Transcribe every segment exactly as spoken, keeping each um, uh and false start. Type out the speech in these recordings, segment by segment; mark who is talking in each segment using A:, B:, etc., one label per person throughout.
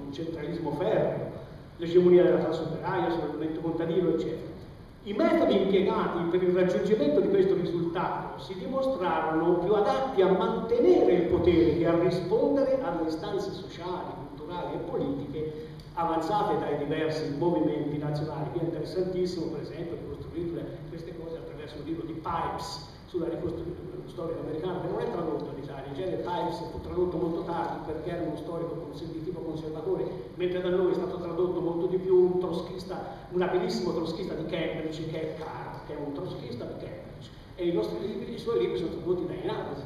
A: un centralismo ferreo, l'egemonia della classe operaia sul movimento contadino, eccetera. I metodi impiegati per il raggiungimento di questo risultato si dimostrarono più adatti a mantenere il potere che a rispondere alle istanze sociali, culturali e politiche avanzate dai diversi movimenti nazionali. Qui è interessantissimo, per esempio, ricostruire queste cose attraverso un libro di Pipes sulla ricostruzione storico americano, che non è tradotto in Italia. In genere Pipes fu tradotto molto tardi perché era uno storico di tipo conservatore, mentre da noi è stato tradotto molto di più un troschista, un abilissimo troschista di Cambridge, che è Carr, che è un troschista di Cambridge, e i, nostri libri, i suoi libri sono tradotti da Einaudi.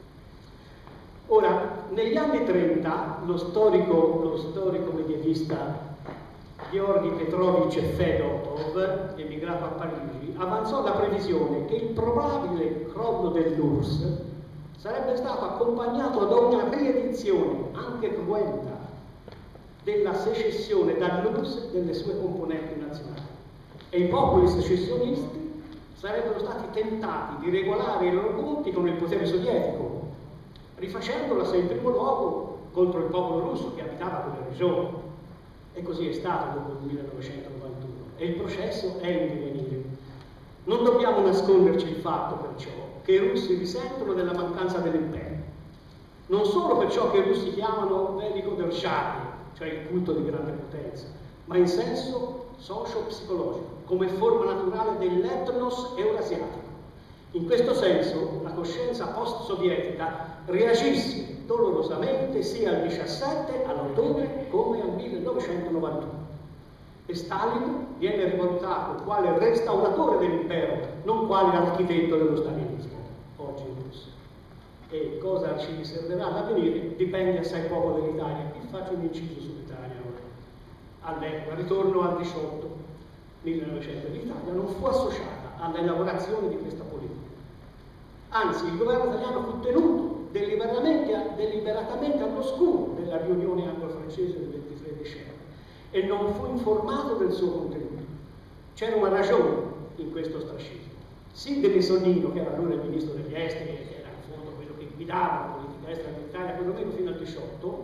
A: Ora, negli anni trenta, lo storico, lo storico medievista Georgi Petrovich Fedotov, emigrato a Parigi, avanzò la previsione che il probabile crollo dell'U R S S sarebbe stato accompagnato da una riedizione, anche cruenta, della secessione dall'U R S S delle sue componenti nazionali. E i popoli secessionisti sarebbero stati tentati di regolare i loro conti con il potere sovietico, rifacendolo in primo luogo contro il popolo russo che abitava quelle regioni. E così è stato dopo il millenovecentonovantuno. E il processo è in divenire. Non dobbiamo nasconderci il fatto, perciò, che i russi risentono della mancanza dell'impero. Non solo per ciò che i russi chiamano velico dershati, cioè il culto di grande potenza, ma in senso socio-psicologico, come forma naturale dell'etnos eurasiatico. In questo senso, la coscienza post-sovietica reagisse dolorosamente sia al diciassette, all'ottobre, come al millenovecentonovantuno. E Stalin viene riportato quale restauratore dell'impero, non quale architetto dello stalinismo, oggi in Russia. E cosa ci riserverà l'avvenire dipende assai poco dall'Italia. Vi faccio un inciso sull'Italia ora. All'epoca, ritorno al diciotto millenovecento, l'Italia non fu associata all'elaborazione di questa politica. Anzi, il governo italiano fu tenuto deliberatamente, deliberatamente all'oscuro della riunione anglo-francese del ventitré dicembre e non fu informato del suo contenuto. C'era una ragione in questo ostracismo. Sidney Sonnino, che era allora il ministro degli esteri, che era in fondo quello che guidava la politica estera dell'Italia, perlomeno fino al diciotto,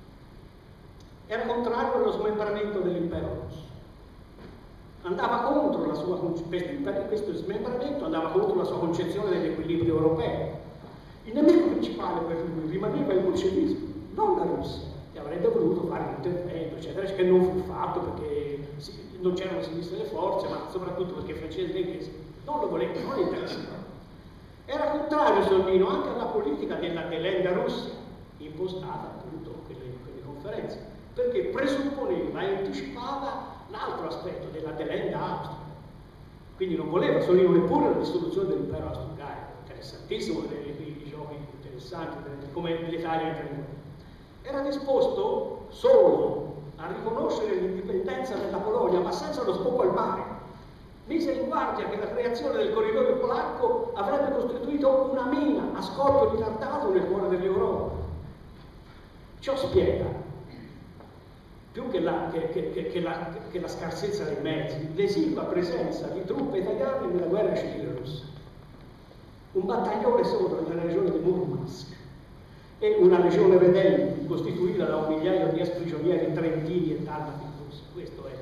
A: era contrario allo smembramento dell'impero russo. Andava contro la sua questo smembramento andava contro la sua concezione dell'equilibrio europeo. Il nemico principale per lui rimaneva il bolscevismo, non la Russia, che avrebbe voluto fare un intervento, eccetera, che non fu fatto perché non c'erano sinistre le forze, ma soprattutto perché i francesi e gli inglesi non lo volevano, non interessavano. Era contrario Sonnino anche alla politica della delenda Russia, impostata appunto in quelle, in quelle conferenze, perché presupponeva e anticipava l'altro aspetto della delenda Austria. Quindi non voleva Sonnino neppure la dissoluzione dell'impero austro-ungarico. Interessantissimo vedere qui i giochi interessanti, come l'Italia entra in guerra. Era disposto solo a riconoscere l'indipendenza della Polonia, ma senza lo sbocco al mare. Mise in guardia che la creazione del corridoio polacco avrebbe costituito una mina a scoppio ritardato nel cuore dell'Europa. Ciò spiega, più che la, che, che, che, la, che la scarsezza dei mezzi, l'esigua presenza di truppe italiane nella guerra civile russa. Un battaglione solo nella regione di Murmansk e una legione redenti costituita da un migliaio di ex-prigionieri trentini e dalmati russi. Questo è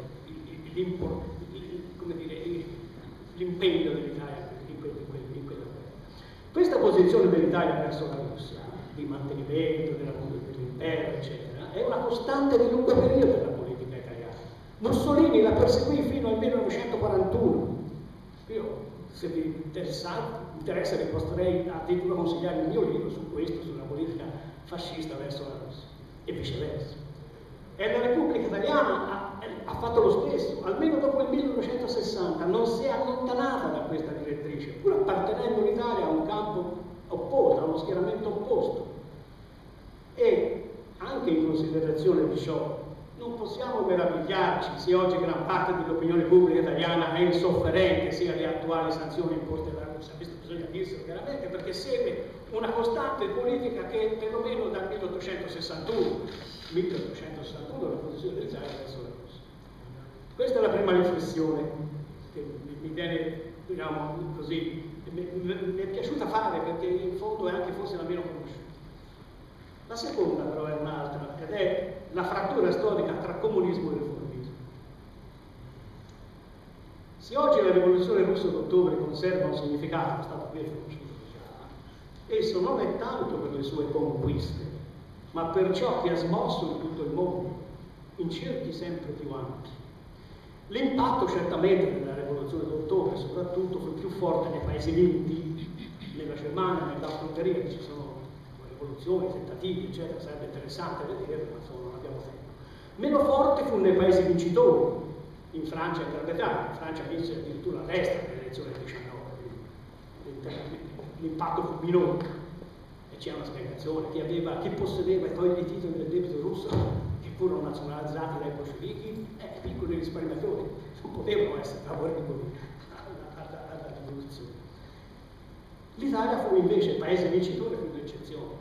A: l'impegno dell'Italia in, que, in, que, in quella guerra. Questa posizione dell'Italia verso la Russia, di mantenimento della, dell'impero, eccetera, è una costante di lungo periodo della politica italiana. Mussolini la perseguì fino al millenovecentoquarantuno. Io, se vi interessa, interessa vi potrei addirittura consigliare il mio libro su questo, sulla politica fascista verso la Russia, e viceversa. E la Repubblica Italiana ha, ha fatto lo stesso, almeno dopo il millenovecentosessanta, non si è allontanata da questa direttrice, pur appartenendo l'Italia a un campo opposto, a uno schieramento opposto. E anche in considerazione di ciò, non possiamo meravigliarci se oggi gran parte dell'opinione pubblica italiana è insofferente sia alle attuali sanzioni imposte dalla Russia. Questo bisogna dirselo chiaramente, perché segue una costante politica che perlomeno dal milleottocentosessantuno, milleottocentosessantuno la posizione dell'Italia verso la Russia. Questa è la prima riflessione che mi viene, diciamo così, mi, mi, mi è piaciuta fare, perché in fondo è anche forse la meno conosciuta. La seconda però è un'altra, ed è la frattura storica tra comunismo e riformismo. Se oggi la rivoluzione russa d'ottobre conserva un significato, è stato qui riconosciuto già, esso non è tanto per le sue conquiste, ma per ciò che ha smosso in tutto il mondo, in cerchi sempre più ampi. L'impatto certamente della rivoluzione d'ottobre soprattutto fu più forte nei paesi vinti, nella Germania, nell'Austria-Ungheria, che ci sono rivoluzioni, tentativi, eccetera, sarebbe interessante vedere, ma insomma non abbiamo tempo. Meno forte fu nei paesi vincitori, in Francia e in Gran Bretagna. In Francia vinse addirittura la destra nelle elezioni del diciannove, l'impatto fu minore. E c'è una spiegazione: chi, aveva, chi possedeva poi i titoli del debito russo, che furono nazionalizzati dai bolscevichi, eh, piccoli risparmiatori, non potevano essere favorevoli alla rivoluzione. L'Italia fu invece paese vincitore, fu un'eccezione.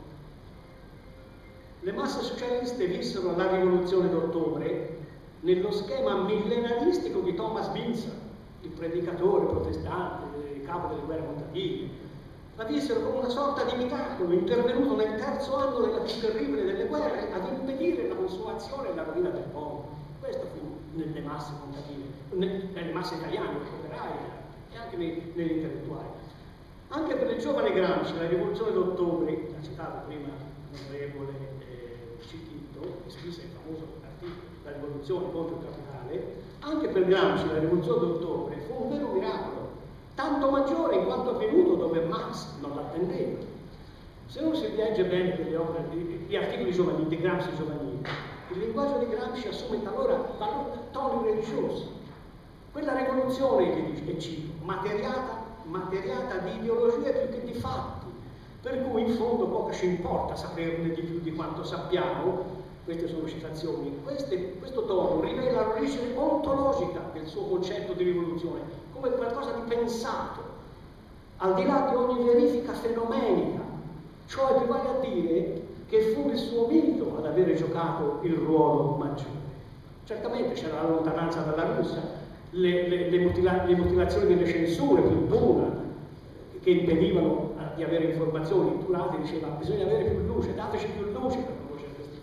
A: Le masse socialiste vissero la rivoluzione d'ottobre nello schema millenaristico di Thomas Winsor, il predicatore protestante, il capo delle guerre montagne. La vissero come una sorta di miracolo intervenuto nel terzo anno della più terribile delle guerre ad impedire la consumazione e la rovina del mondo. Questo fu nelle masse contadine, nelle masse italiane, negli operai e anche nei, negli intellettuali. Anche per il giovane Gramsci la rivoluzione d'ottobre, ha citato prima l'onorevole eh, Cicchitto, che scrisse il famoso articolo La rivoluzione contro il capitale, anche per Gramsci la rivoluzione d'ottobre fu un vero miracolo, tanto maggiore in quanto avvenuto dove Marx non l'attendeva. Se non si legge bene le opere, gli articoli giovanili, di Gramsci giovanili, il linguaggio di Gramsci assume talora toni religiosi. Quella rivoluzione, che dice, che cito, materiata, materiata di ideologie più che di fatti, per cui in fondo poco ci importa saperne di più di quanto sappiamo. Queste sono citazioni. Queste, questo tono rivela l'origine ontologica del suo concetto di rivoluzione, come qualcosa di pensato, al di là di ogni verifica fenomenica, cioè equivale a dire che fu il suo mito ad avere giocato il ruolo maggiore. Certamente c'era la lontananza dalla Russia, le, le, le, mutila, le mutilazioni delle censure più dure, che impedivano di avere informazioni. Turati diceva: bisogna avere più luce, dateci più luce per conoscere questi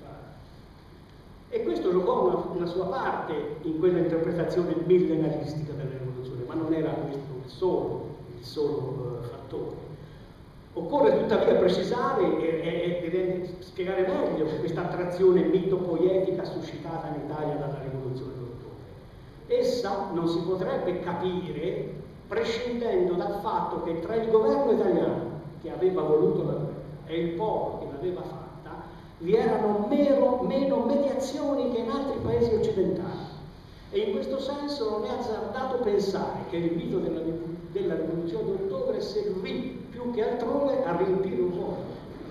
A: fatti. E questo giocò una, una sua parte in quella interpretazione millenaristica della rivoluzione, ma non era questo il solo, il solo uh, fattore. Occorre tuttavia precisare e, e, e spiegare meglio questa attrazione mito-poetica suscitata in Italia dalla rivoluzione d'ottobre. Essa non si potrebbe capire prescindendo dal fatto che tra il governo italiano, che aveva voluto la guerra, e il popolo che l'aveva fatta, vi erano meno, meno mediazioni che in altri paesi occidentali. E in questo senso non è azzardato pensare che il mito della, della rivoluzione d'ottobre servì più che altrove a riempire un vuoto.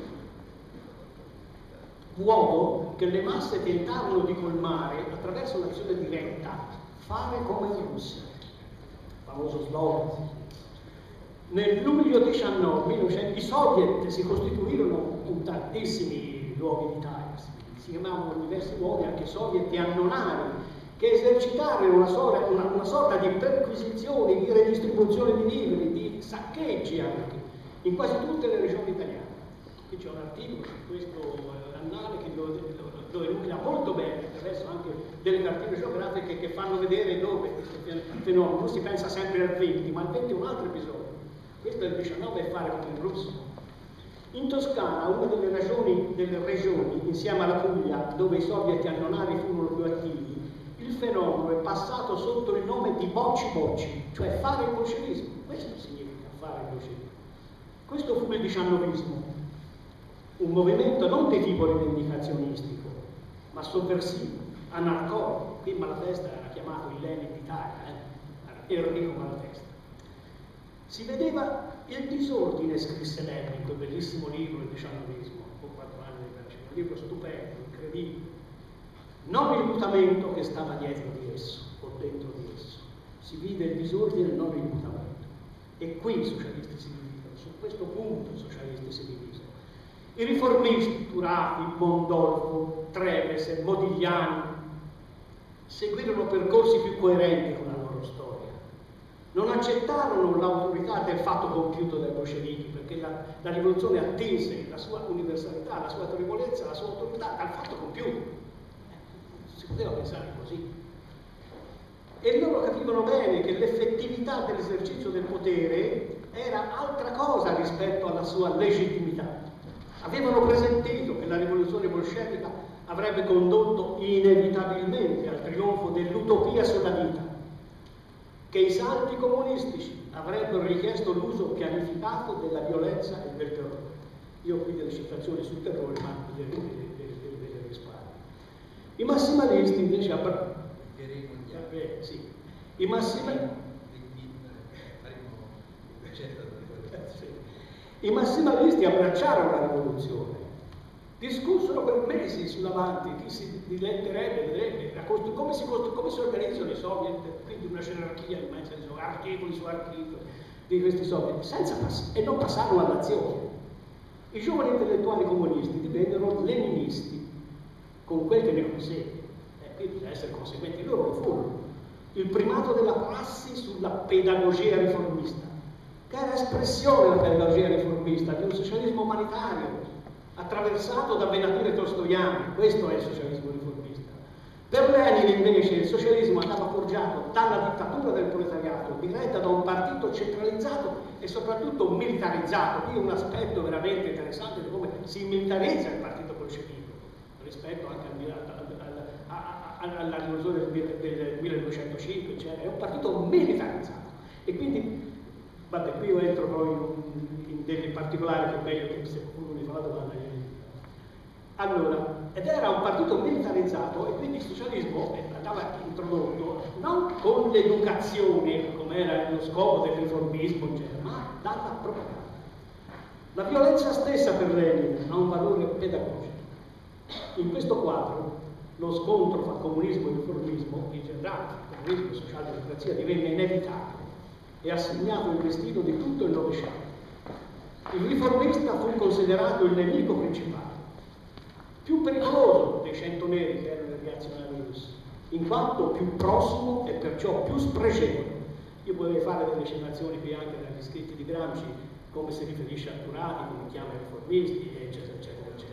A: Vuoto che le masse tentarono di colmare attraverso l'azione diretta, fare come in Russia. Famoso slogan. Nel luglio diciannove i soviet si costituirono in tantissimi luoghi d'Italia, si chiamavano in diversi luoghi anche soviet annonari, che esercitarono una, sorta, una, una sorta di perquisizioni, di redistribuzione di viveri, di saccheggi anche, in quasi tutte le regioni italiane. Qui c'è un articolo su questo annale che lo, lo, lo enuclea molto bene, attraverso anche delle cartine geografiche che fanno vedere dove questo fenomeno. Non si pensa sempre al venti, ma il venti è un altro episodio. Questo è il diciannove e fare come il russo. In Toscana, una delle regioni, delle regioni, insieme alla Puglia, dove i soviet annonari furono più attivi, il fenomeno è passato sotto il nome di bocci bocci, cioè fare il bolscevismo. Questo significa fare il bolscevismo. Questo fu il diciannovismo, un movimento non di tipo rivendicazionistico, ma sovversivo, anarcoico. Qui Malatesta era chiamato il Lenin d'Italia, eh? Enrico Malatesta. Si vedeva il disordine, scrisse Lenin in quel bellissimo libro, Il diciannovismo, con quattro anni di carcere, un libro stupendo, incredibile. Non il mutamento che stava dietro di esso, o dentro di esso. Si vide il disordine e non il mutamento. E qui i socialisti si divisero, su questo punto i socialisti si divisero. I riformisti, Turati, Mondolfo, Treves, Modigliani, seguirono percorsi più coerenti con la loro storia. Non accettarono l'autorità del fatto compiuto dai bolscevichi, perché la, la rivoluzione attese la sua universalità, la sua autorevolezza, la sua autorità dal fatto compiuto. poteva pensare così. E loro capivano bene che l'effettività dell'esercizio del potere era altra cosa rispetto alla sua legittimità. Avevano presentito che la rivoluzione bolscevica avrebbe condotto inevitabilmente al trionfo dell'utopia sulla vita, che i salti comunistici avrebbero richiesto l'uso pianificato della violenza e del terrore. Io ho qui delle citazioni sul terrore, ma ve le risparmio. I massimalisti invece abbracciano. Eh, sì. I, massima... I massimalisti abbracciarono la rivoluzione, discussero per mesi sull'avanti, chi si diletterebbe, vedrebbe come si, come si organizzano i soviet, quindi una gerarchia immensa, articoli su articoli di questi soviet, senza pass- e non passarono all'azione. I giovani intellettuali comunisti divennero leninisti, con quel che ne consegue. Eh, quindi bisogna essere conseguenti, loro lo furono. Il primato della prassi sulla pedagogia riformista, che era espressione della pedagogia riformista di un socialismo umanitario attraversato da Benatir e Tolstoiani. Questo è il socialismo riformista. Per Lenin invece il socialismo andava forgiato dalla dittatura del proletariato, diretta da un partito centralizzato e soprattutto militarizzato. Qui un aspetto veramente interessante di come si militarizza il partito bolscevico rispetto anche al, al, al, alla rivoluzione del, del millenovecentocinque, cioè è un partito militarizzato. E quindi vabbè, qui io entro poi in, in dei particolari che è meglio che se qualcuno mi fa la domanda. Allora, ed era un partito militarizzato e quindi il socialismo andava introdotto non con l'educazione, come era lo scopo del riformismo in genere, ma dalla propaganda. La violenza stessa per Lenin ha un valore pedagogico. In questo quadro lo scontro fra comunismo e riformismo, in generale, comunismo e socialdemocrazia, divenne inevitabile e ha segnato il destino di tutto il Novecento. Il riformista fu considerato il nemico principale, più pericoloso dei cento neri che erano i reazionari russi, in quanto più prossimo e perciò più spregevole. Io potrei fare delle citazioni qui anche dagli scritti di Gramsci, come si riferisce a Turati, come chiama i riformisti, eccetera, eccetera, eccetera.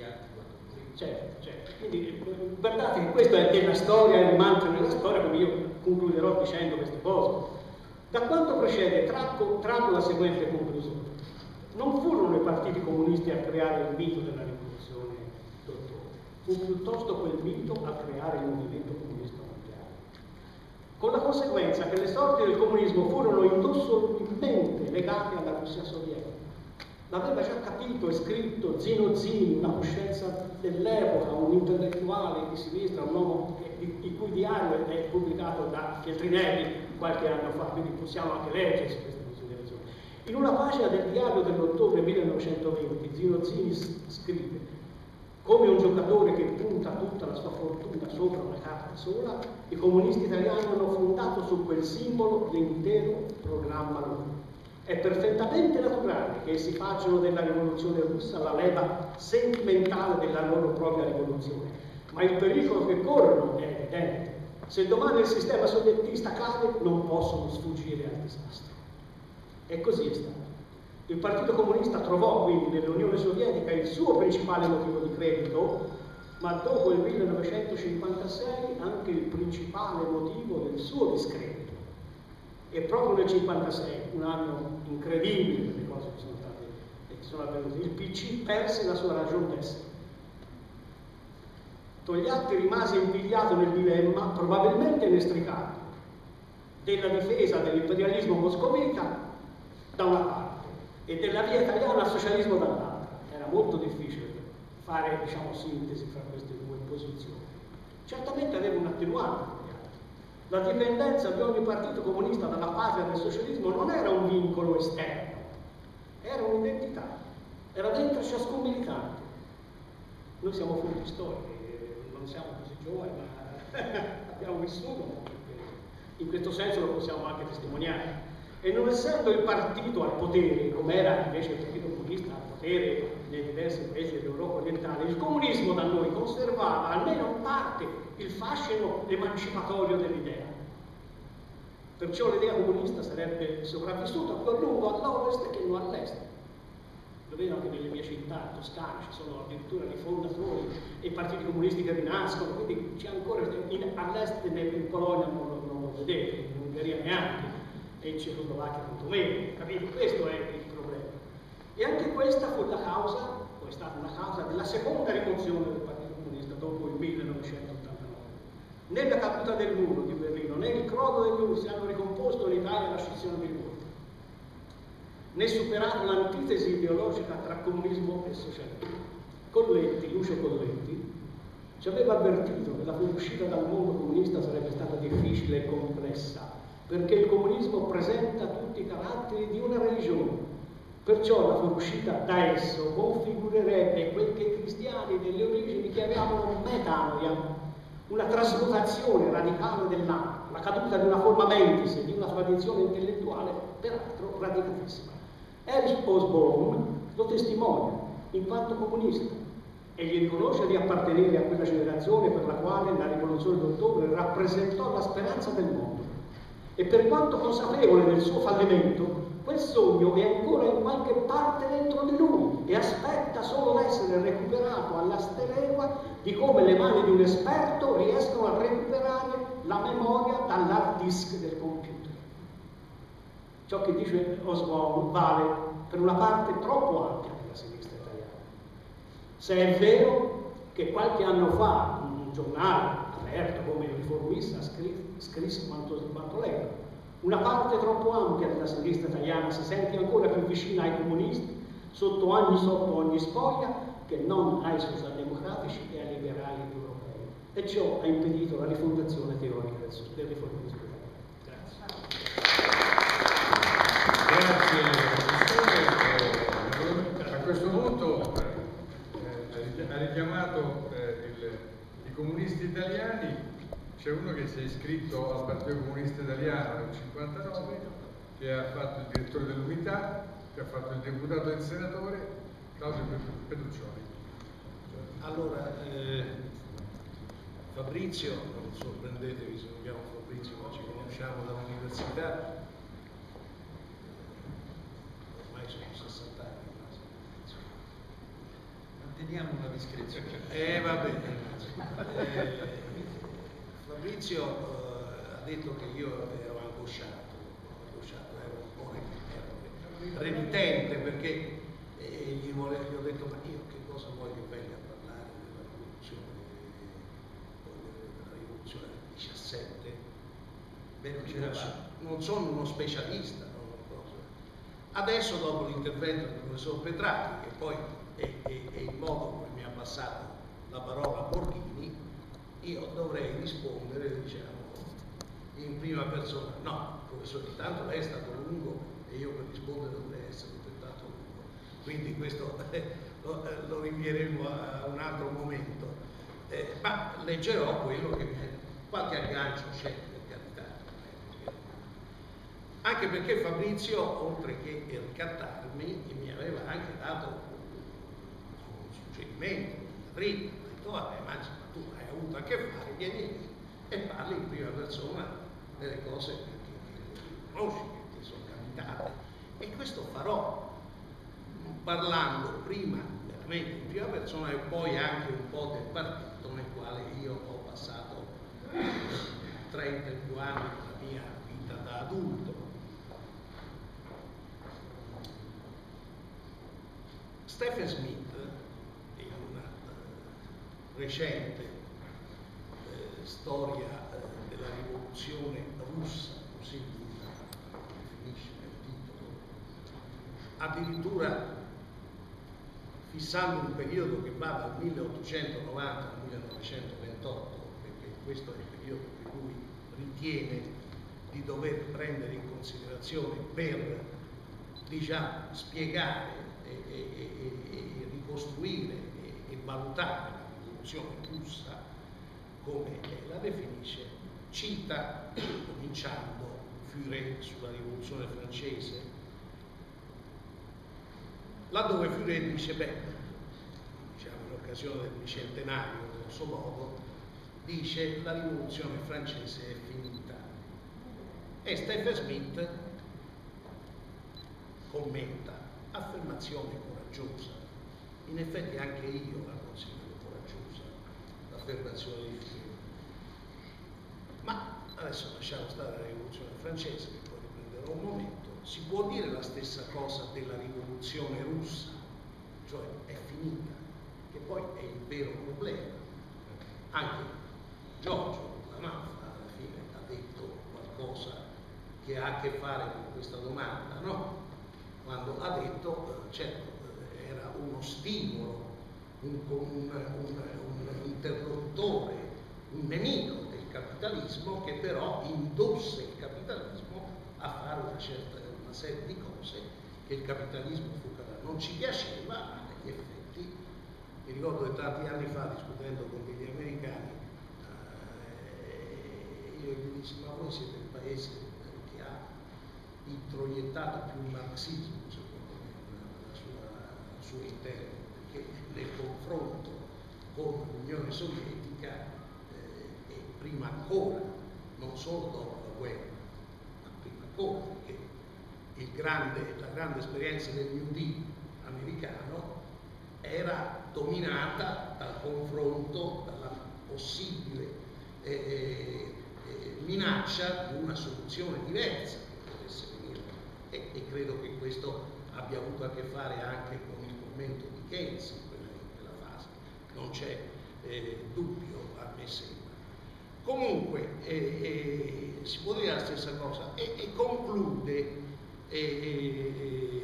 A: Certo, certo. Quindi guardate che questo è della storia, è il mantra della storia, come io concluderò dicendo queste cose. Da quanto precede traggo, traggo la seguente conclusione. Non furono i partiti comunisti a creare il mito della rivoluzione d'ottobre, fu piuttosto quel mito a creare il movimento comunista mondiale. Con la conseguenza che le sorti del comunismo furono indissolubilmente legate alla Russia sovietica. L'aveva già capito e scritto Zino Zini, una coscienza dell'epoca, un intellettuale di sinistra, un uomo il cui diario è pubblicato da Feltrinelli qualche anno fa, quindi possiamo anche leggersi queste considerazioni. In una pagina del diario dell'ottobre millenovecentoventi, Zino Zini scrive: come un giocatore che punta tutta la sua fortuna sopra una carta sola, i comunisti italiani hanno fondato su quel simbolo l'intero programma loro. È perfettamente naturale che essi facciano della rivoluzione russa la leva sentimentale della loro propria rivoluzione, ma il pericolo che corrono è evidente. Se domani il sistema soviettista cade, non possono sfuggire al disastro. E così è stato. Il Partito Comunista trovò quindi nell'Unione Sovietica il suo principale motivo di credito, ma dopo il millenovecentocinquantasei anche il principale motivo del suo discredito. E proprio nel cinquantasei, un anno incredibile per le cose che sono state e che sono avvenute, il P C perse la sua ragione d'essere. Togliatti rimase impigliato nel dilemma, probabilmente inestricato, della difesa dell'imperialismo moscovita da una parte e della via italiana al socialismo dall'altra. Era molto difficile fare, diciamo, sintesi fra queste due posizioni. Certamente aveva un attenuante. La dipendenza di ogni partito comunista dalla patria del socialismo non era un vincolo esterno, era un'identità, era dentro ciascun militante. Noi siamo figli storici, non siamo così giovani, ma abbiamo vissuto in questo senso lo possiamo anche testimoniare. E non essendo il partito al potere, come era invece il partito comunista al potere nei diversi paesi dell'Europa orientale, il comunismo da noi conservava almeno in parte il fascino emancipatorio dell'idea. Perciò l'idea comunista sarebbe sopravvissuta più a lungo all'ovest che non all'est. Lo vedo anche nelle mie città, in Toscana, ci sono addirittura i fondatori e i partiti comunisti che rinascono, quindi c'è ancora all'est, in Polonia non lo, non lo vedete, in Ungheria neanche, e in Cecoslovacchia molto meno, capito? Questo è il problema. E anche questa fu la causa, o è stata una causa della seconda rimozione del Partito Comunista dopo il millenovecentottantanove. Né la caduta del muro di Berlino, né il crollo degli U R S S hanno ricomposto in Italia la scissione dei voti, né superato l'antitesi ideologica tra comunismo e socialismo. Colletti, Lucio Colletti, ci aveva avvertito che la fuoriuscita dal mondo comunista sarebbe stata difficile e complessa, perché il comunismo presenta tutti i caratteri di una religione. Perciò la fuoriuscita da esso configurerebbe quel che i cristiani delle origini chiamavano metanoia, una trasmutazione radicale dell'anima, la caduta di una forma mentis e di una tradizione intellettuale, peraltro radicatissima. Erich Osborne lo testimonia in quanto comunista e gli riconosce di appartenere a quella generazione per la quale la rivoluzione d'ottobre rappresentò la speranza del mondo. E per quanto consapevole del suo fallimento, quel sogno è ancora in qualche parte dentro di lui e aspetta solo d'essere recuperato alla stregua di come le mani di un esperto riescono a recuperare la memoria dall'hard disk del computer. Ciò che dice Osborne vale per una parte troppo ampia della sinistra italiana. Se è vero che qualche anno fa un giornale aperto come il Riformista scrisse quanto, quanto leggo, una parte troppo ampia della sinistra italiana si sente ancora più vicina ai comunisti sotto ogni, sotto ogni spoglia che non ai socialdemocratici e ai liberali europei. E ciò ha impedito la rifondazione teorica del, del riformismo italiano.
B: Grazie. Grazie. A questo punto eh, ha richiamato eh, il, i comunisti italiani. C'è uno che si è iscritto al Partito Comunista Italiano nel cinquantanove, che ha fatto il direttore dell'Unità, che ha fatto il deputato e il senatore, Claudio Petruccioli.
C: Allora, eh, Fabrizio, non sorprendetevi se non chiamo Fabrizio, ma ci conosciamo dall'università, ormai sono sessanta anni.
D: Manteniamo una discrezione.
C: Eh, va bene. Eh, Fabrizio eh, ha detto che io ero angosciato, angosciato ero un po' ero renitente perché eh, gli, vole, gli ho detto ma io che cosa vuoi che venga a parlare della rivoluzione, della rivoluzione del diciassette? Beh, non, non, non sono uno specialista, non so. Adesso dopo l'intervento del professor Petrarchi, che poi è, è, è il modo come mi ha passato la parola a Borghini, io dovrei rispondere, diciamo, in prima persona. No, professore, intanto lei è stato lungo e io per rispondere dovrei essere altrettanto lungo. Quindi questo eh, lo, eh, lo rinvieremo a un altro momento. Eh, ma leggerò quello che qualche aggancio c'è, per carità. Anche perché Fabrizio, oltre che ricattarmi, mi aveva anche dato un suggerimento, una dritta. Ha detto, vabbè, ma tu hai avuto a che fare, vieni lì e parli in prima persona delle cose che, che, che conosci, che ti sono capitate. E questo farò, parlando prima veramente in prima persona e poi anche un po' del partito nel quale io ho passato trenta più anni della mia vita da adulto. Stephen Smith, in una uh, recente uh, storia uh, della rivoluzione russa, così definisce nel titolo, addirittura fissando un periodo che va dal milleottocentonovanta al millenovecentoventotto, perché questo è il periodo che lui ritiene di dover prendere in considerazione per, diciamo, spiegare e, e, e, e ricostruire e, e valutare la rivoluzione russa come la definisce, cita, cominciando Furet sulla rivoluzione francese, laddove Furet dice, beh, diciamo in occasione del bicentenario, grosso modo, dice la rivoluzione francese è finita. E Stephen Smith commenta, affermazione coraggiosa. In effetti anche io la considero coraggiosa, l'affermazione di Furet. adesso lasciamo stare la rivoluzione francese, che poi riprenderò un momento, si può dire la stessa cosa della rivoluzione russa, cioè è finita, che poi è il vero problema. Anche Giorgio Lamaffa alla fine ha detto qualcosa che ha a che fare con questa domanda, no? Quando ha detto, eh, certo, eh, era uno stimolo, un, un, un, un interlocutore, un nemico del capitalismo, che però indusse il capitalismo a fare una, certa, una serie di cose che il capitalismo non ci piaceva, ma negli effetti, mi ricordo che tanti anni fa, discutendo con degli americani, eh, io gli dissi: ma voi siete il paese che ha introiettato più il marxismo, secondo me, nella sua, al suo interno, perché nel confronto con l'Unione Sovietica, eh, e prima ancora, non solo dopo la guerra, ma prima ancora, perché il grande, la grande esperienza del New Deal americano era dominata dal confronto, dalla possibile eh, eh, minaccia di una soluzione diversa che potesse venire, e, e credo che questo abbia avuto a che fare anche con il commento di Keynes in quella, in quella fase, non c'è eh, dubbio, a me sembra. Comunque eh, eh, si può dire la stessa cosa, e, e conclude E, e,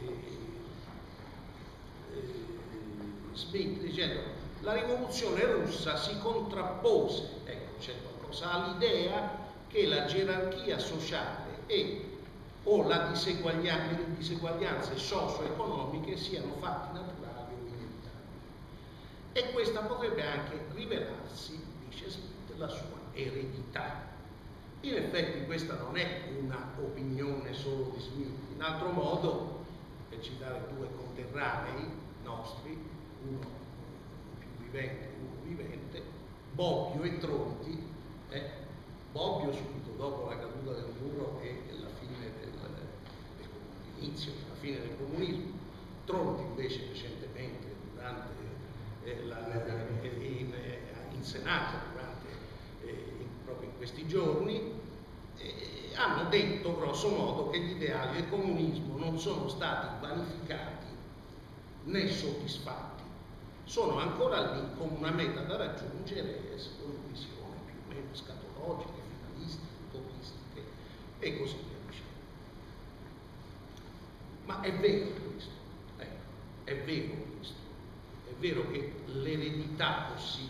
C: e, Smith dicendo: la rivoluzione russa si contrappose, ecco, c'è qualcosa, all'idea che la gerarchia sociale e o la diseguaglianza, le diseguaglianze socio-economiche siano fatti naturali o inevitabili, e questa potrebbe anche rivelarsi, dice Smith, la sua eredità. In effetti questa non è una opinione solo di Smith. In altro modo, per citare due conterranei nostri, uno più vivente, uno vivente, Bobbio e Tronti, eh, Bobbio subito dopo la caduta del muro e la fine del, del l'inizio, la fine del comunismo, Tronti invece recentemente durante eh, la, in, in Senato, durante proprio in questi giorni, eh, hanno detto grosso modo che gli ideali del comunismo non sono stati vanificati né soddisfatti, sono ancora lì come una meta da raggiungere secondo visioni più o meno scatologiche, finalistiche, utopistiche e così via dicendo. Ma è vero questo, ecco, è vero questo, è vero che l'eredità possibile,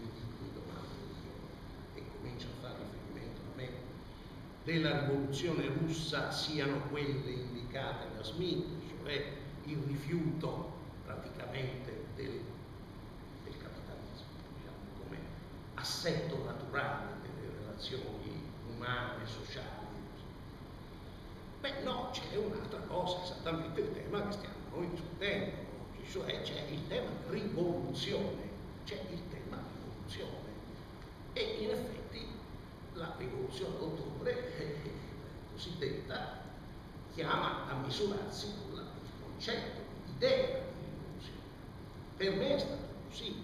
C: della rivoluzione russa siano quelle indicate da Smith, cioè il rifiuto praticamente del, del capitalismo, diciamo, come assetto naturale delle relazioni umane, sociali. Beh no, c'è un'altra cosa, esattamente il tema che stiamo noi discutendo, cioè c'è il tema rivoluzione, c'è il tema rivoluzione, e in effetti la rivoluzione d'ottobre eh, cosiddetta chiama a misurarsi con il concetto, l'idea di rivoluzione. Per me è stato così.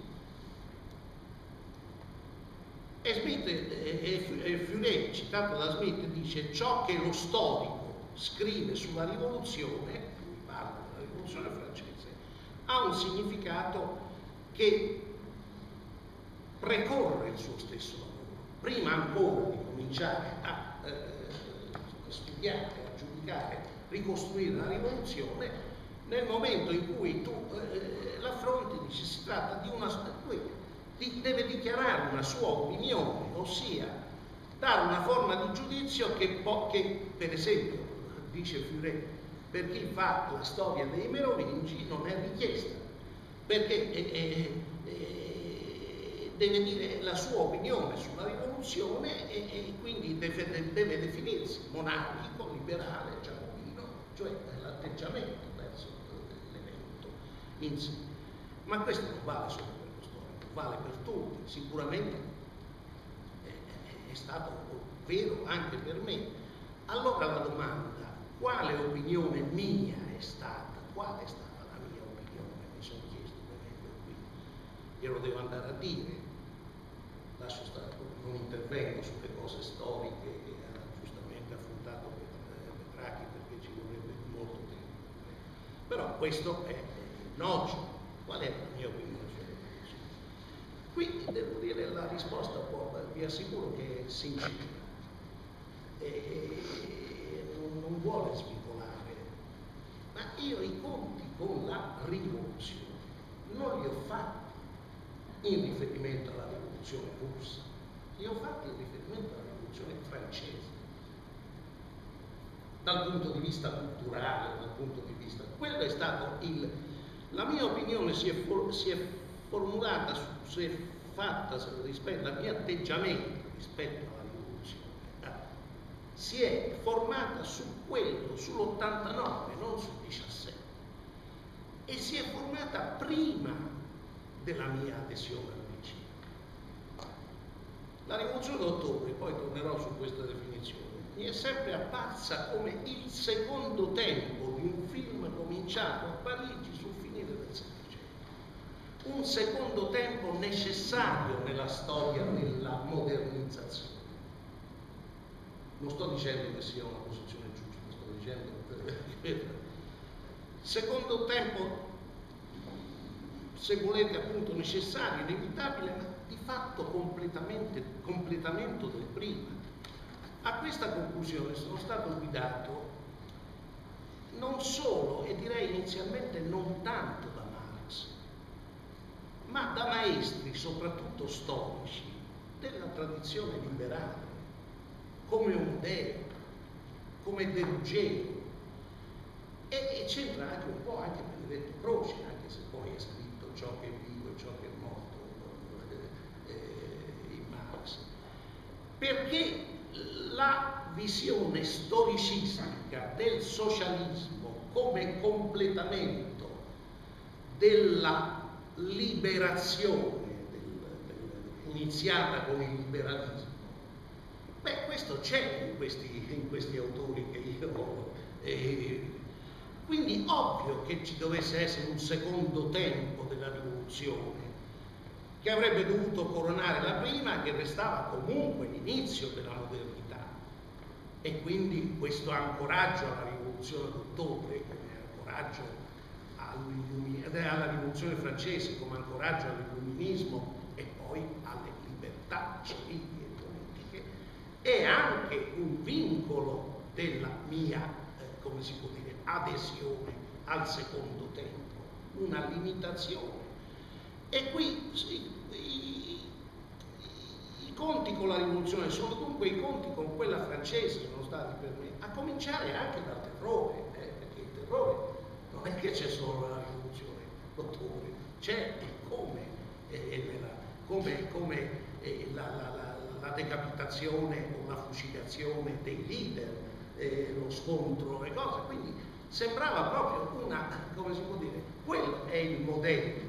C: E Smith e, e, e Furet, citato da Smith, dice: ciò che lo storico scrive sulla rivoluzione, lui parla della rivoluzione francese, ha un significato che precorre il suo stesso lavoro. Prima ancora di cominciare a eh, studiare, a giudicare, ricostruire la rivoluzione, nel momento in cui tu eh, l'affronti, dici, si tratta di una... lui di, deve dichiarare una sua opinione, ossia dare una forma di giudizio che, po- che per esempio, dice Furet, per chi fa la storia dei Merovingi non è richiesta, perché eh, eh, eh, deve dire la sua opinione sulla rivoluzione e, e quindi deve, deve definirsi monarchico, liberale, giacobino, cioè l'atteggiamento verso l'evento in sé. Ma questo non vale solo per lo storico, vale per tutti, sicuramente è, è stato vero anche per me. Allora la domanda: quale opinione mia è stata? Qual è stata la mia opinione? Mi sono chiesto venendo qui. Glielo devo andare a dire. Lascio stare, non intervengo sulle cose storiche che questo è nocivo. Qual è la mia opinione sulla rivoluzione? Quindi devo dire la risposta può, vi assicuro che è sincera e non, non vuole svicolare, ma io i conti con la rivoluzione non li ho fatti in riferimento alla rivoluzione russa, li ho fatti in riferimento alla rivoluzione francese, dal punto di vista culturale, dal punto di vista... Quello è stato il... La mia opinione si è, for... si è formulata, su... si è fatta rispetto al mio atteggiamento rispetto alla rivoluzione, si è formata su quello, sull'ottantanove, non sul diciassette, e si è formata prima della mia adesione al P C. La rivoluzione d'ottobre, poi tornerò su questa definizione, mi è sempre apparsa come il secondo tempo di un film cominciato a Parigi sul finire del Settecento, un secondo tempo necessario nella storia della modernizzazione. Non sto dicendo che sia una posizione giusta, sto dicendo che secondo tempo, se volete, appunto necessario, inevitabile, ma di fatto completamente, completamento del prima. A questa conclusione sono stato guidato non solo, e direi inizialmente non tanto da Marx, ma da maestri, soprattutto storici, della tradizione liberale, come Ondero, come De Ruggero, e, e c'entra anche un po' anche Benedetto Croce, anche se poi è scritto ciò che è vivo e ciò che è morto eh, in Marx, perché la visione storicistica del socialismo come completamento della liberazione del, del, iniziata con il liberalismo, beh, questo c'è in questi, in questi autori che io eh, quindi ovvio che ci dovesse essere un secondo tempo della rivoluzione che avrebbe dovuto coronare la prima, che restava comunque l'inizio della modernità, e quindi questo ancoraggio alla rivoluzione d'ottobre come ancoraggio alla rivoluzione francese, come ancoraggio all'illuminismo e poi alle libertà civili e politiche, è anche un vincolo della mia, eh, come si può dire, adesione al secondo tempo, una limitazione. E qui sì, i, i, i conti con la rivoluzione sono dunque i conti con quella francese, sono stati per me, a cominciare anche dal terrore, eh, perché il terrore non è che c'è solo la rivoluzione d'ottobre, c'è come, eh, la, come, come eh, la, la, la, la decapitazione o la fucilazione dei leader, eh, lo scontro, le cose, quindi sembrava proprio una, come si può dire, quello è il modello.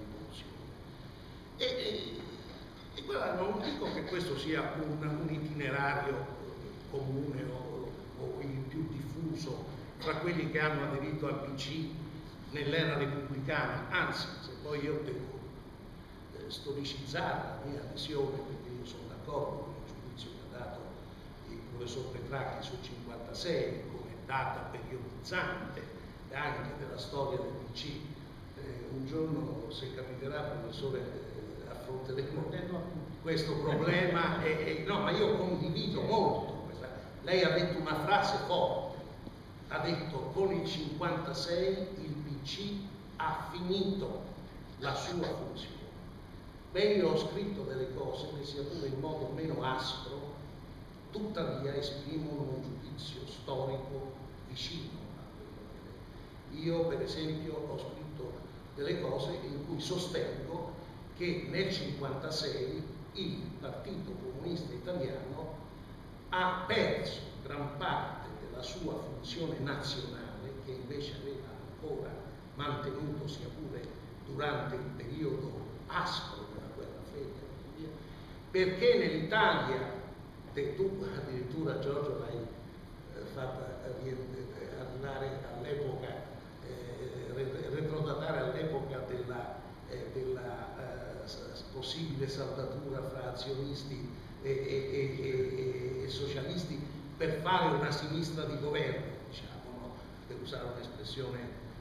C: E, e, e guarda, non dico che questo sia un, un itinerario comune o, o il più diffuso tra quelli che hanno aderito al P C nell'era repubblicana, anzi, se poi io devo eh, storicizzare la mia adesione, perché io sono d'accordo con il giudizio che ha dato il professor Petracchi sul cinquantasei come data periodizzante anche della storia del P C. Eh, un giorno, se capiterà, professore, affronteremo questo problema e, e, no, ma io condivido molto questa. Lei ha detto una frase forte, ha detto: con il cinquantasei il P C ha finito la sua funzione. Beh, io ho scritto delle cose che, sia pure in modo meno aspro, tuttavia esprimono un giudizio storico vicino a quello che lei. Io per esempio ho scritto delle cose in cui sostengo che nel cinquantasei il Partito Comunista Italiano ha perso gran parte della sua funzione nazionale, che invece aveva ancora mantenuto, sia pure durante il periodo aspro della guerra fredda, perché nell'Italia, e tu addirittura Giorgio l'hai eh, fatta arrivare all'epoca, eh, retrodatare all'epoca della, eh, della possibile saldatura fra azionisti e, e, e, e, e socialisti per fare una sinistra di governo, diciamo, no? Per usare un'espressione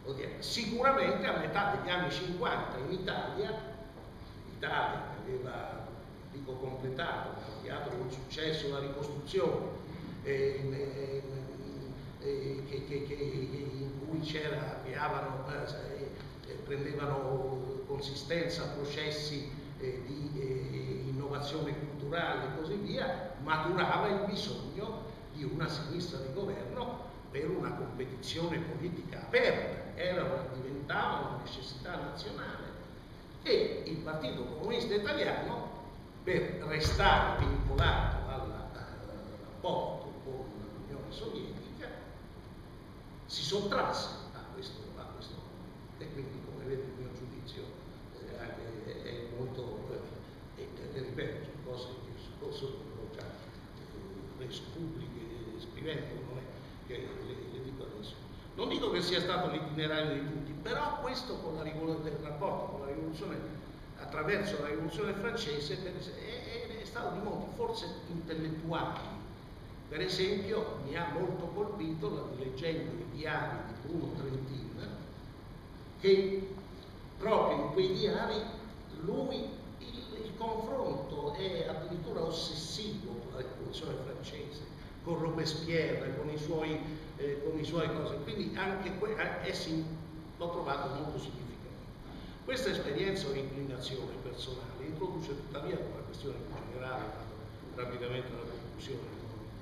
C: Sicuramente a metà degli anni cinquanta in Italia, l'Italia che aveva, dico, completato, avviato con successo la ricostruzione, eh, eh, che, che, che, in cui c'era, avviavano, eh, prendevano consistenza processi eh, di eh, innovazione culturale e così via, maturava il bisogno di una sinistra di governo per una competizione politica aperta. Era una, diventava una necessità nazionale e il Partito Comunista Italiano, per restare vincolato al rapporto con l'Unione Sovietica, si sottrasse a questo, a questo e quindi, come vede, il mio giudizio eh, anche, è molto eh, e ripeto, su cose che su cose ho già eh, reso pubbliche esprimendo, non è che le, le dico adesso. Non dico che sia stato l'itinerario di tutti, però questo con la del rapporto con la rivoluzione, attraverso la rivoluzione francese, per esempio, è, è stato di molti, forse intellettuali. Per esempio mi ha molto colpito, leggendo i diari di Bruno Trentin, che proprio in quei diari lui il, il confronto è addirittura ossessivo con la rivoluzione francese, con Robespierre, con i suoi, eh, con i suoi cose, quindi anche que- essi l'ho trovato molto significativo. Questa esperienza o inclinazione personale introduce tuttavia una questione più generale, vado rapidamente alla conclusione.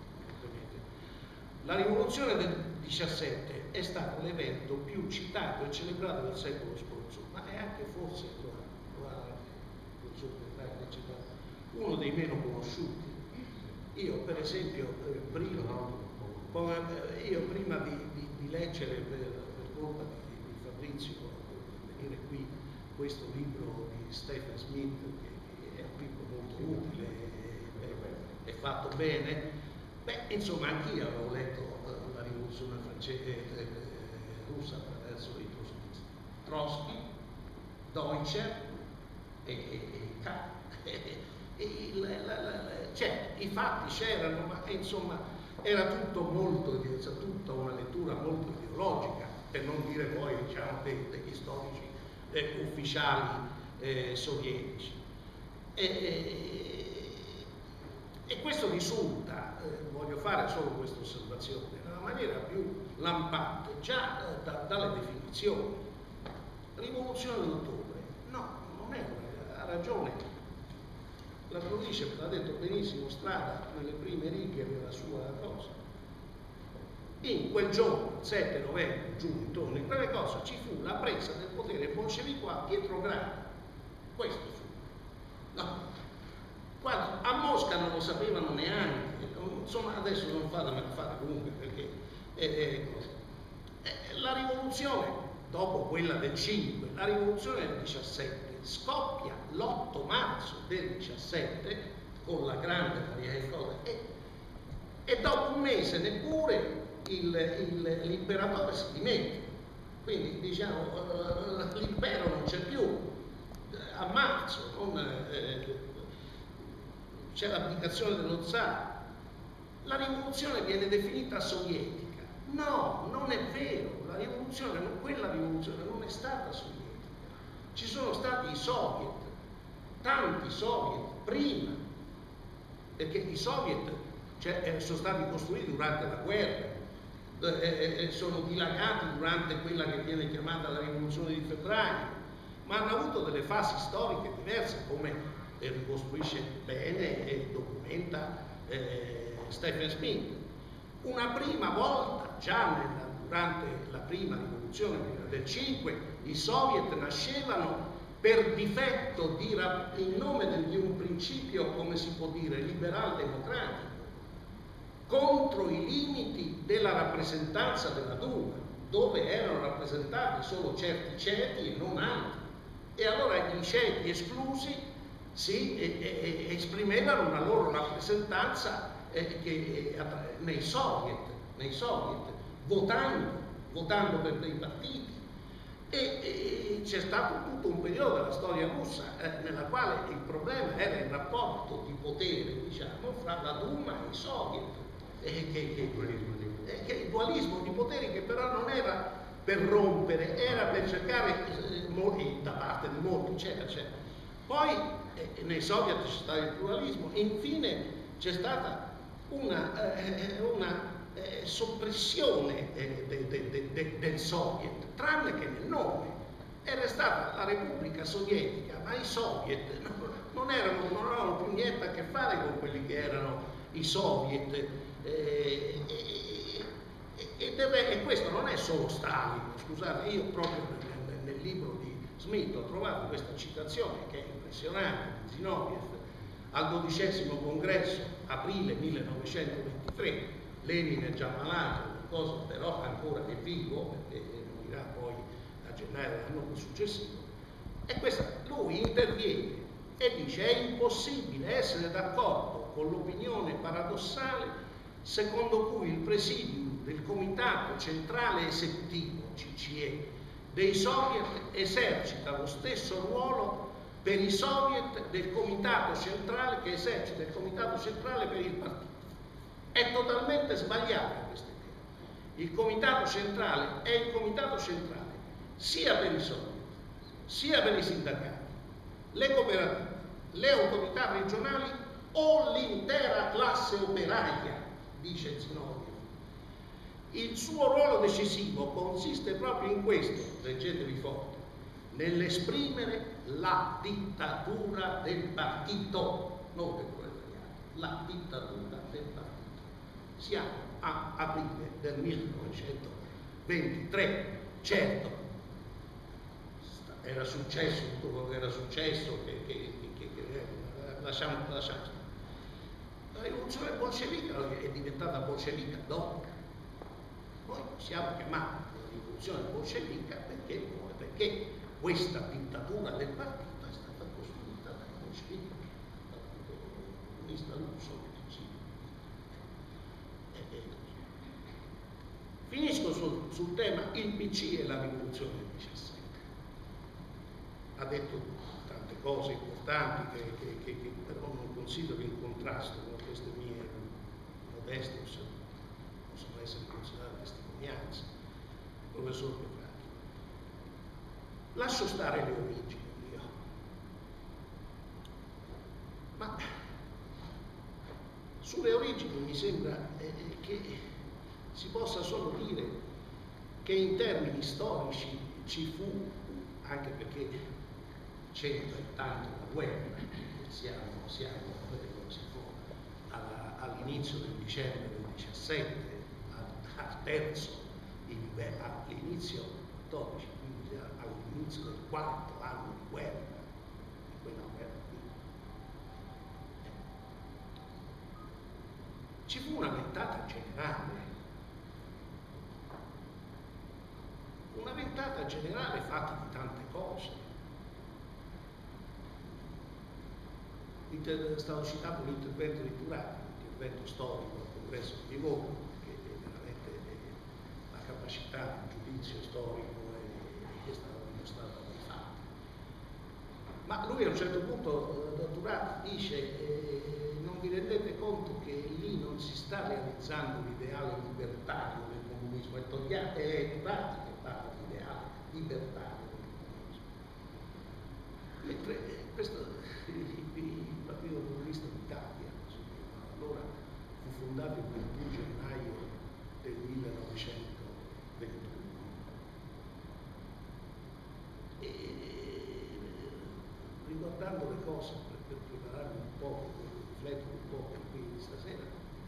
C: La rivoluzione del diciassette è stato l'evento più citato e celebrato del secolo scorso, ma è anche forse uno dei meno conosciuti. Io per esempio eh, prima, eh, io prima di, di, di leggere per, per colpa di, di Fabrizio venire qui questo libro di Stephen Smith, che, che è un libro molto utile e, e fatto bene, beh, insomma, anch'io avevo letto uh, la rivoluzione francese eh, russa attraverso i trotskisti, Trotsky, Deutscher e, e, e K. E la, la, la, cioè, i fatti c'erano, ma insomma era tutto molto, tutta una lettura molto ideologica, per non dire poi, diciamo, dei, degli storici eh, ufficiali eh, sovietici. E, e, e questo risulta, eh, voglio fare solo questa osservazione, nella maniera più lampante, già eh, da, dalle definizioni. Rivoluzione d'ottobre, no, non è, ha ragione. La produce, l'ha detto benissimo Strada nelle prime righe della sua cosa. In quel giorno, sette novembre, giù intorno in quelle cose, ci fu la presa del potere bolscevico a Pietrogrado. Questo fu. No. Guarda, a Mosca non lo sapevano neanche, insomma adesso non fatemela fare comunque perché eh, eh, eh, la rivoluzione, dopo quella del cinque, la rivoluzione del diciassette, scoppia l'otto marzo del diciassette con la grande Maria del Colle e, e dopo un mese neppure il, il, l'imperatore si dimette, quindi diciamo uh, l'impero non c'è più. A marzo non, eh, c'è l'abdicazione dello zar, la rivoluzione viene definita sovietica. No, non è vero, la rivoluzione, quella rivoluzione non è stata sovietica. Ci sono stati i soviet, tanti soviet prima, perché i soviet cioè, sono stati costruiti durante la guerra, eh, eh, sono dilagati durante quella che viene chiamata la rivoluzione di febbraio, ma hanno avuto delle fasi storiche diverse, come eh, ricostruisce bene e documenta eh, Stephen Smith. Una prima volta, già nella, durante la prima rivoluzione, quella del cinque, i soviet nascevano per difetto di, in nome di un principio, come si può dire, liberal-democratico, contro i limiti della rappresentanza della Duma, dove erano rappresentati solo certi ceti e non altri. E allora i ceti esclusi si eh, eh, esprimevano una loro rappresentanza eh, che, eh, nei soviet, nei soviet, votando, votando per dei partiti. E, e c'è stato tutto un periodo della storia russa eh, nella quale il problema era il rapporto di potere, diciamo, fra la Duma e i soviet, e che, che, eh, che il dualismo di poteri, che però non era per rompere, era per cercare eh, molti, da parte di molti, eccetera, eccetera. Poi eh, nei soviet c'è stato il pluralismo e infine c'è stata una, eh, una eh, soppressione eh, de, de, de, de, del soviet, tranne che nel nome. Era stata la Repubblica Sovietica, ma i soviet non, erano, non avevano più niente a che fare con quelli che erano i soviet. Eh, e, e, deve, e questo non è solo Stalin, scusate, io proprio nel, nel, nel libro di Smith ho trovato questa citazione che è impressionante di Zinoviev al dodicesimo congresso, aprile millenovecentoventitré. Lenin è già malato, cosa, però ancora è vivo, perché morirà poi a gennaio dell'anno successivo, e questa, lui interviene e dice: è impossibile essere d'accordo con l'opinione paradossale secondo cui il presidium del Comitato Centrale Esecutivo, C C E, dei Soviet esercita lo stesso ruolo per i Soviet del Comitato Centrale che esercita il Comitato Centrale per il partito. È totalmente sbagliata questa idea. Il Comitato Centrale è il Comitato Centrale sia per i Soviet, sia per i sindacati, le cooperative, le autorità regionali o l'intera classe operaia, dice Zinoviev. Il suo ruolo decisivo consiste proprio in questo, leggetevi forte, nell'esprimere la dittatura del partito, non del proletariato, la dittatura del partito. Siamo a aprile del millenovecentoventitré, certo, era successo tutto quello che era successo, che, che, che, che lasciamo, lasciamo. La rivoluzione bolscevica è diventata bolscevica dopo. Noi possiamo chiamarla rivoluzione bolscevica perché, perché questa dittatura del partito è stata costruita dai bolscevichi, dal partito comunista russo. Finisco sul, sul tema il P C e la rivoluzione del diciassette. Ha detto tante cose importanti che, che, che, che però non considero in contrasto con queste mie modeste osservazioni, possono essere considerate testimonianze. Professor Petrarchi, lascio stare le origini io, ma sulle origini mi sembra eh, che si possa solo dire che in termini storici ci fu, anche perché c'entra intanto la guerra, siamo, siamo si fu, all'inizio del dicembre del diciassette, al, al terzo, all'inizio quattordici, quindi all'inizio del quarto anno di guerra, di quella guerra lì. Ci fu una ventata generale. Una ventata generale fatta di tante cose. È stato citato l'intervento di Turati, l'intervento storico al congresso di Livorno, che è veramente la capacità di giudizio storico è stata dimostrata dai fatti. Ma lui a un certo punto, Turati dice, eh, non vi rendete conto che lì non si sta realizzando l'ideale libertario del comunismo, è Togliatti, è Turati che parla di ideale libertario del comunismo. Mentre eh, questo il, il Partito Comunista d'Italia, allora fu fondato il ventuno gennaio del millenovecentoventuno. E riguardando le cose per, per prepararmi un po', per riflettere un po' per qui stasera,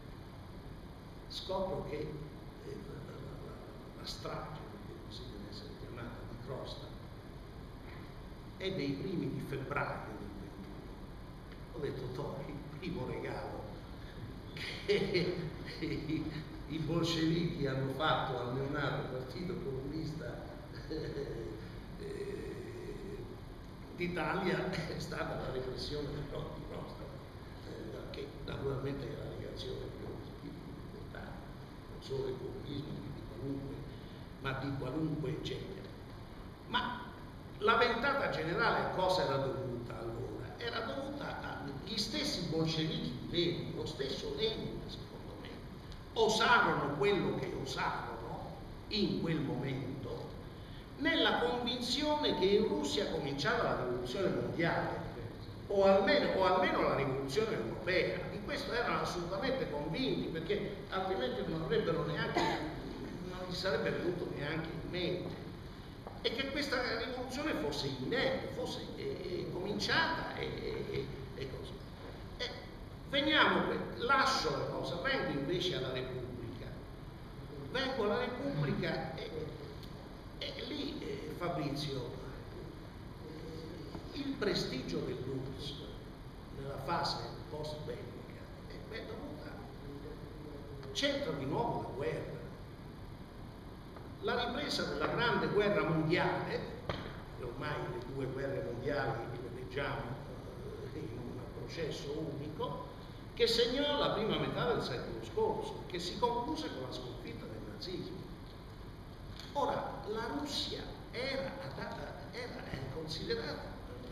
C: scopro che eh, la, la, la strage, perché così deve essere chiamata, di Crostata è dei primi di febbraio del ventuno. Ho detto, no, il primo regalo che i, i bolscevichi hanno fatto al neonato Partito Comunista eh, d'Italia è stata la repressione di Crostata, eh, che naturalmente è la negazione di ogni tipo di libertà, non solo del comunismo, di qualunque, ma di qualunque genere. Ma la ventata generale a cosa era dovuta allora? Era dovuta agli stessi bolscevichi di Lenin, lo stesso Lenin secondo me, osarono quello che osarono in quel momento nella convinzione che in Russia cominciava la rivoluzione mondiale, o almeno, o almeno la rivoluzione europea. Di questo erano assolutamente convinti, perché altrimenti non avrebbero neanche, non gli sarebbe venuto neanche in mente. E che questa rivoluzione fosse imminente, fosse eh, eh, cominciata e, e, e così. E veniamo, lascio la cosa, vengo invece alla Repubblica. Vengo alla Repubblica e, e lì, eh, Fabrizio, il prestigio dell'U R S S nella fase post-bellica è dovuta, c'entra di nuovo la guerra. La ripresa della grande guerra mondiale, e ormai le due guerre mondiali le leggiamo eh, in un processo unico, che segnò la prima metà del secolo scorso, che si concluse con la sconfitta del nazismo. Ora, la Russia era, era considerata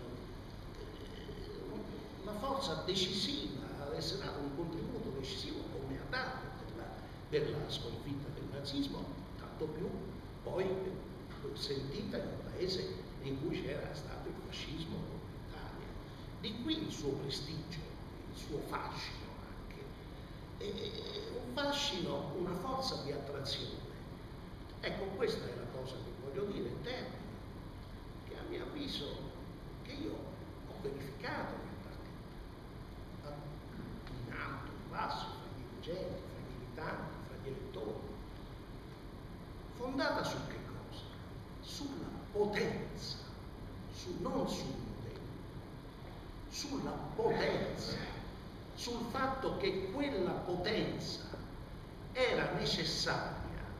C: una forza decisiva, ad essere dato un contributo decisivo come ha dato per la, per la sconfitta del nazismo, tanto più poi sentita in un paese in cui c'era stato il fascismo come l'Italia. Di qui il suo prestigio, il suo fascino anche, e un fascino, una forza di attrazione. Ecco, questa è la cosa che voglio dire in termini che a mio avviso, che io ho verificato nel partito, in alto, in basso, fra gli dirigenti, fra gli militanti, fra gli elettori, fondata su che cosa? Sulla potenza, su, non sul modello, sulla potenza, sul fatto che quella potenza era necessaria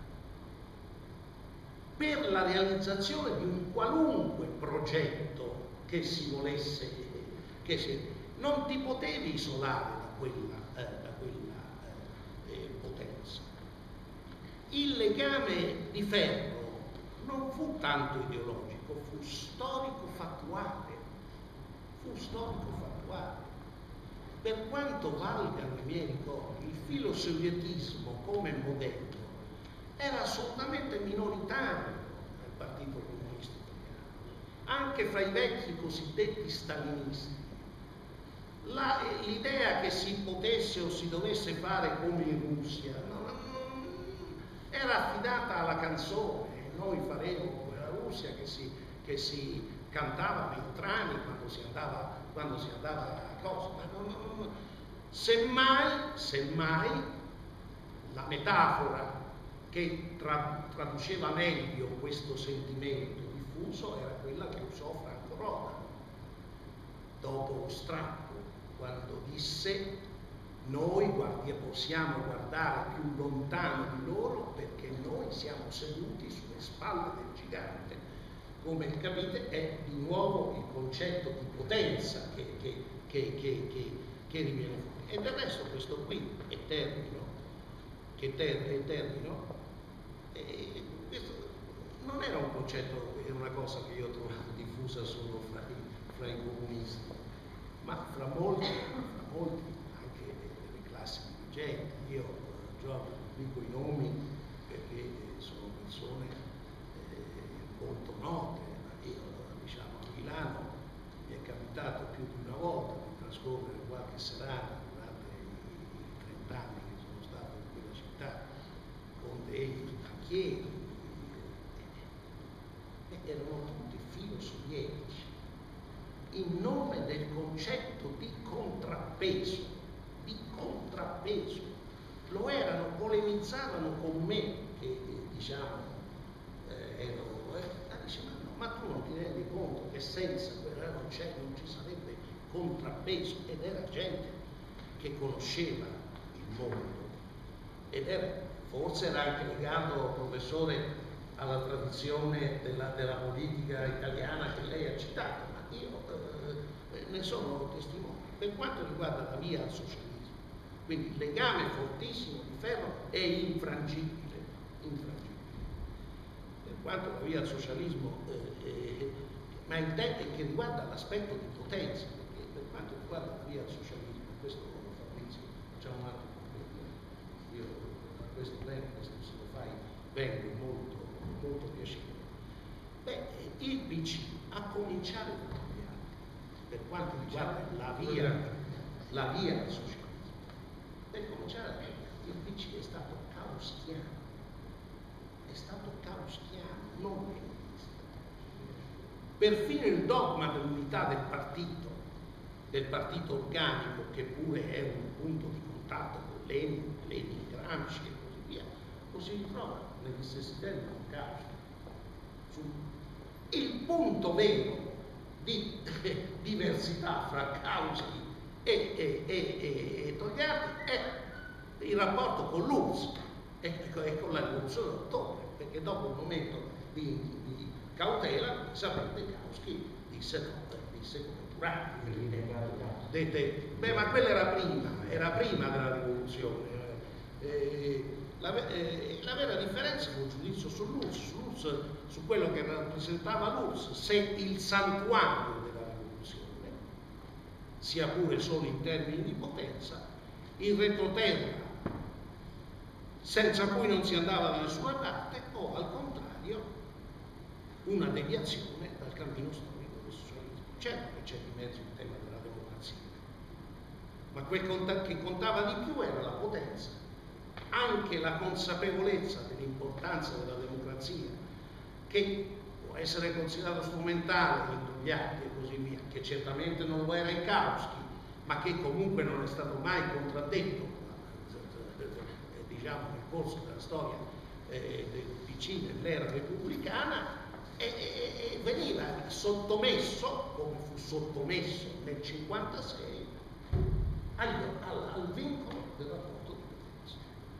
C: per la realizzazione di un qualunque progetto che si volesse, che si, non ti potevi isolare da quella, eh, da quella eh, potenza. Il legame di ferro non fu tanto ideologico, fu storico-fattuale, fu storico-fattuale. Per quanto valgano i miei ricordi, il filosovietismo come modello era assolutamente minoritario nel Partito Comunista Italiano, anche fra i vecchi cosiddetti stalinisti. L'idea che si potesse o si dovesse fare come in Russia no, era affidata alla canzone. Noi faremo quella Russia che si, che si cantava per i trani quando si andava, quando si andava a cosa. Ma non, non, semmai, semmai la metafora che tra, traduceva meglio questo sentimento diffuso era quella che usò Franco Roda dopo lo strappo, quando disse: noi guardia, possiamo guardare più lontano di loro perché noi siamo seduti sulle spalle del gigante. Come capite è di nuovo il concetto di potenza che, che, che, che, che, che riviene fuori. E del resto questo qui è termino, che ter- è termino, e questo non era un concetto, è una cosa che io ho trovato diffusa solo fra i, fra i comunisti, ma fra molti, fra molti anche delle classi dirigenti. Io, Giorgio, dico i nomi perché sono persone eh, molto note, ma io, diciamo, a Milano mi è capitato più di una volta di trascorrere qualche serata durante i trent'anni che sono stato in quella città con dei banchieri, e erano tutti filosovietici, in nome del concetto di contrappeso, di contrappeso. Lo erano, polemizzavano con me, che eh, diciamo eh, ero, eh, dice, ma, no, ma tu non ti rendi conto che senza quella non c'è, non ci sarebbe contrappeso, ed era gente che conosceva il mondo, ed era, forse era anche legato, professore, alla tradizione della, della politica italiana che lei ha citato, ma io eh, ne sono testimone. Per quanto riguarda la via al socialismo, quindi il legame fortissimo di ferro è infrangibile, infrangibile. Per quanto la via al socialismo, eh, eh, ma in te che riguarda l'aspetto di potenza, perché per quanto riguarda la via al socialismo, questo Fabrizio, facciamo un altro problema. Io a questo tempo, questo se lo fai, vengo molto molto piacevole. Beh, il P C a cominciare da cambiare per quanto riguarda la via, la via del socialismo. Per cominciare da cambiare, il P C è stato causchiano, è stato causchiano, non leninista. Perfino il dogma dell'unità del partito, del partito organico, che pure è un punto di contatto con Lenin, Lenin, Gramsci e così via, lo si ritrova negli stessi termini con Gramsci. Il punto vero di diversità fra Kautsky e, e, e, e, e Togliatti è il rapporto con l'U R S S e, e con la rivoluzione d'ottobre, perché dopo un momento di, di cautela, sapete, Kautsky disse no, disse come Turati. Beh, ma quella era prima, era prima della rivoluzione. Eh, la, eh, la vera differenza è un giudizio sull'U R S S, sull'U R S S, su quello che rappresentava l'U R S S, se il santuario della rivoluzione, sia pure solo in termini di potenza, il retroterra senza cui non si andava da nessuna parte, o al contrario una deviazione dal cammino storico del socialismo. Certo che c'è di mezzo il tema della democrazia, ma quel che contava di più era la potenza, anche la consapevolezza dell'importanza della democrazia, che può essere considerata strumentale in Togliatti e così via, che certamente non lo era in Kautsky, ma che comunque non è stato mai contraddetto, diciamo, nel corso della storia eh, del P C nell'era repubblicana, e, e, e veniva sottomesso, come fu sottomesso nel cinquantasei, al, al, al vincolo del rapporto di potenza.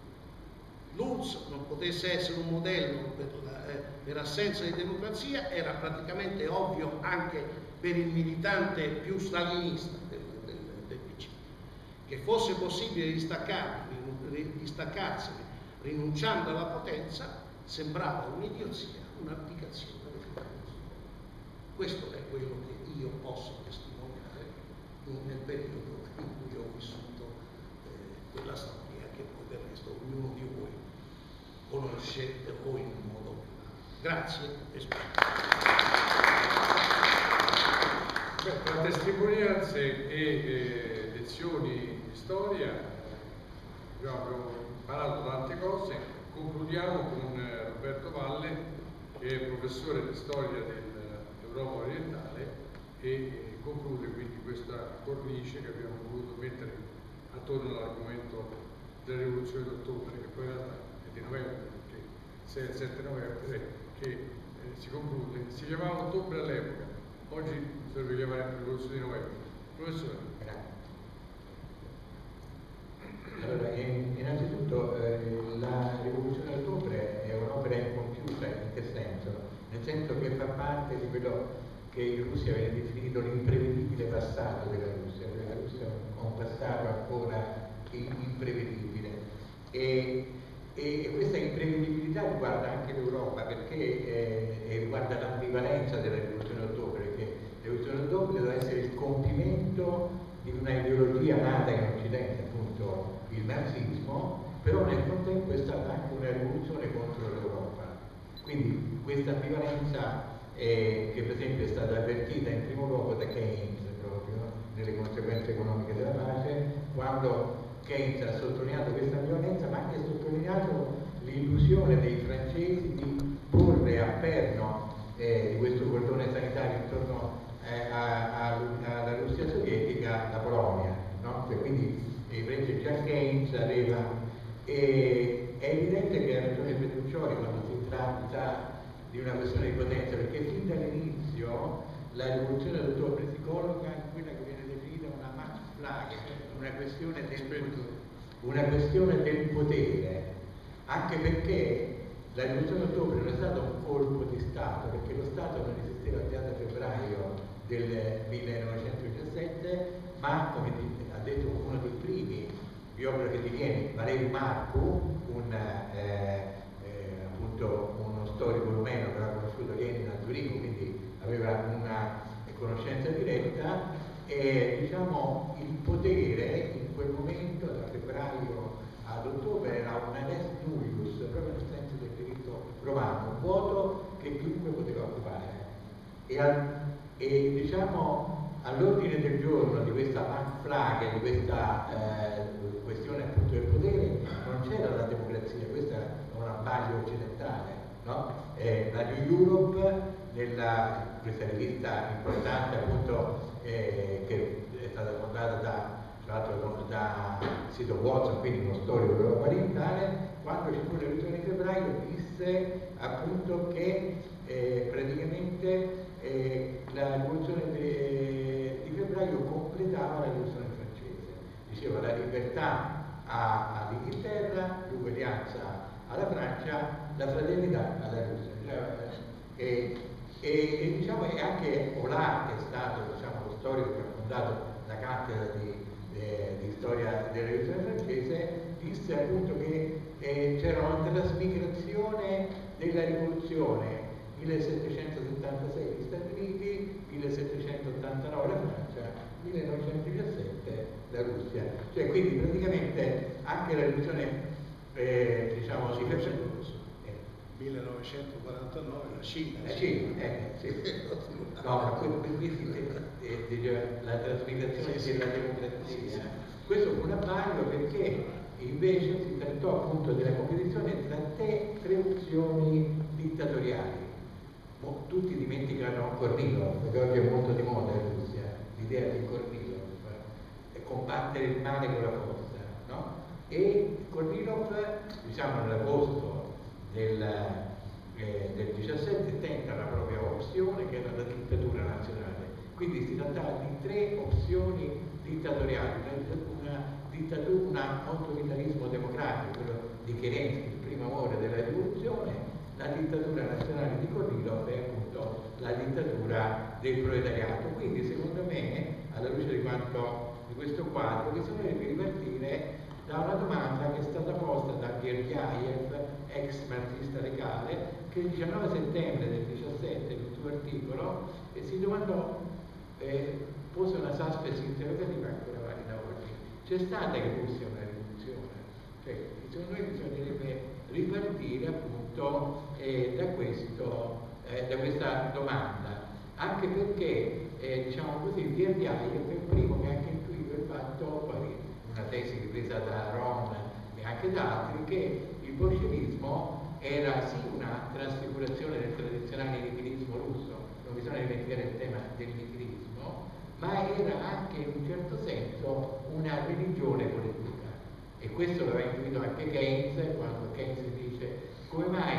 C: L'U R S S non potesse essere un modello per, la, eh, per assenza di democrazia era praticamente ovvio anche per il militante più stalinista del, del, del P C. Che fosse possibile distaccarsi, distaccarsene rinunciando alla potenza sembrava un'idiozia, un'abdicazione del capitalismo. Questo è quello che io posso testimoniare nel periodo in cui ho vissuto eh, quella storia che poi del resto ognuno di voi conosce o in un modo o in un altro. Grazie e spero.
B: Tra testimonianze e eh, lezioni di storia abbiamo imparato tante cose. Concludiamo con eh, Roberto Valle, che è professore di storia dell'Europa orientale, e eh, conclude quindi questa cornice che abbiamo voluto mettere attorno all'argomento della rivoluzione d'ottobre, che poi in realtà è di novembre, perché sei e sette novembre che eh, si conclude. Si chiamava ottobre all'epoca, oggi serve chiamare rivoluzione di novembre. Professore.
E: Allora, innanzitutto eh, la rivoluzione d'ottobre è un'opera incompiuta. In che senso? Nel senso che fa parte di quello che in Russia viene definito l'imprevedibile passato della Russia, cioè la Russia ha un passato ancora imprevedibile, e, e questa imprevedibilità riguarda anche l'Europa, perché eh, riguarda l'ambivalenza della rivoluzione d'ottobre, perché la rivoluzione d'ottobre deve essere il compimento di una ideologia nata in Occidente, appunto il marxismo, però nel contempo è stata anche una rivoluzione contro l'Europa. Quindi questa ambivalenza eh, che per esempio è stata avvertita in primo luogo da Keynes, proprio nelle conseguenze economiche della pace, quando Keynes ha sottolineato questa ambivalenza, ma anche sottolineato l'illusione dei francesi di porre a perno eh, di questo cordone sanitario intorno eh, a, a, alla Russia sovietica la Polonia, no? Cioè, quindi invece già Keynes aveva, e è evidente che ha ragione Petruccioli quando si tratta di una questione di potenza, perché fin dall'inizio la rivoluzione d'ottobre si colloca in quella che viene definita una Machtfrage, una questione del, una questione del potere, anche perché la rivoluzione d'ottobre non è stato un colpo di Stato, perché lo Stato non esisteva già da febbraio del millenovecentodiciassette, ma come ha detto uno dei primi biografi di Lenin, Valery Marcu, un, eh, eh, appunto uno storico rumeno che aveva conosciuto Lenin a Zurigo, quindi aveva una conoscenza diretta, e diciamo il potere in quel momento, da febbraio ad ottobre, era una res nullius, proprio nel senso del diritto romano, un vuoto che chiunque poteva occupare. al, e diciamo all'ordine del giorno di questa Machtfrage, di questa eh, questione appunto del potere, non c'era la democrazia, questa è un abbaglio occidentale, no? Eh, la New Europe, nella, questa rivista importante appunto eh, che è stata fondata da, tra l'altro da Sito Watson, quindi uno storico dell'Europa orientale, quando ci fu la rivoluzione di febbraio disse appunto che eh, praticamente eh, la rivoluzione de, di febbraio completava la rivoluzione francese, diceva la libertà all'Inghilterra, l'uguaglianza alla Francia, la fraternità alla Russia. E, e, e diciamo e anche Hollande, che è stato diciamo, lo storico che ha fondato la cattedra di, eh, di storia della rivoluzione francese, disse appunto che eh, c'era una trasmigrazione della rivoluzione millesettecentosettantasei gli Stati Uniti, millesettecentottantanove la Francia, millenovecentodiciassette la Russia. Cioè quindi praticamente anche la rivoluzione eh, diciamo di febbraio
C: millenovecentoquarantanove la Cina.
E: La Cina, eh, sì. No, ma quindi eh, eh, la trasmigrazione
C: sì,
E: della
C: sì.
E: democrazia.
C: Sì, sì.
E: Questo fu un abbaglio perché invece si trattò appunto della competizione tra te, tre opzioni dittatoriali. Mo, tutti dimenticano Kornilov, perché oggi è molto di moda in Russia, l'idea di Kornilov, è combattere il male con la forza, no? E Kornilov, diciamo nell'agosto del, eh, del diciassette, tenta la propria opzione che era la dittatura nazionale. Quindi si trattava di tre opzioni dittatoriali, una dittatura, un autoritarismo democratico, quello di Kerensky, il primo amore della rivoluzione, la dittatura nazionale di Kornilov e appunto la dittatura del proletariato. Quindi secondo me, alla luce di, quanto, di questo quadro, bisognerebbe ripartire da una domanda che è stata posta da Gergiev, ex marxista legale, che il diciannove settembre del diciassette, nel suo articolo, e si domandò, eh, pose una suspes interrogativa ancora valida oggi: c'è stata in Russia una rivoluzione? Cioè, secondo me bisognerebbe ripartire appunto eh, da, questo, eh, da questa domanda, anche perché eh, diciamo così Gergiev è il primo che ha anche intuito il fatto, poi una tesi ripresa da Ron e anche da altri, che il bolscevismo era sì una trasfigurazione del tradizionale nichilismo russo, non bisogna dimenticare il tema del nichilismo, ma era anche in un certo senso una religione politica. E questo l'aveva intuito anche Keynes, quando Keynes dice come mai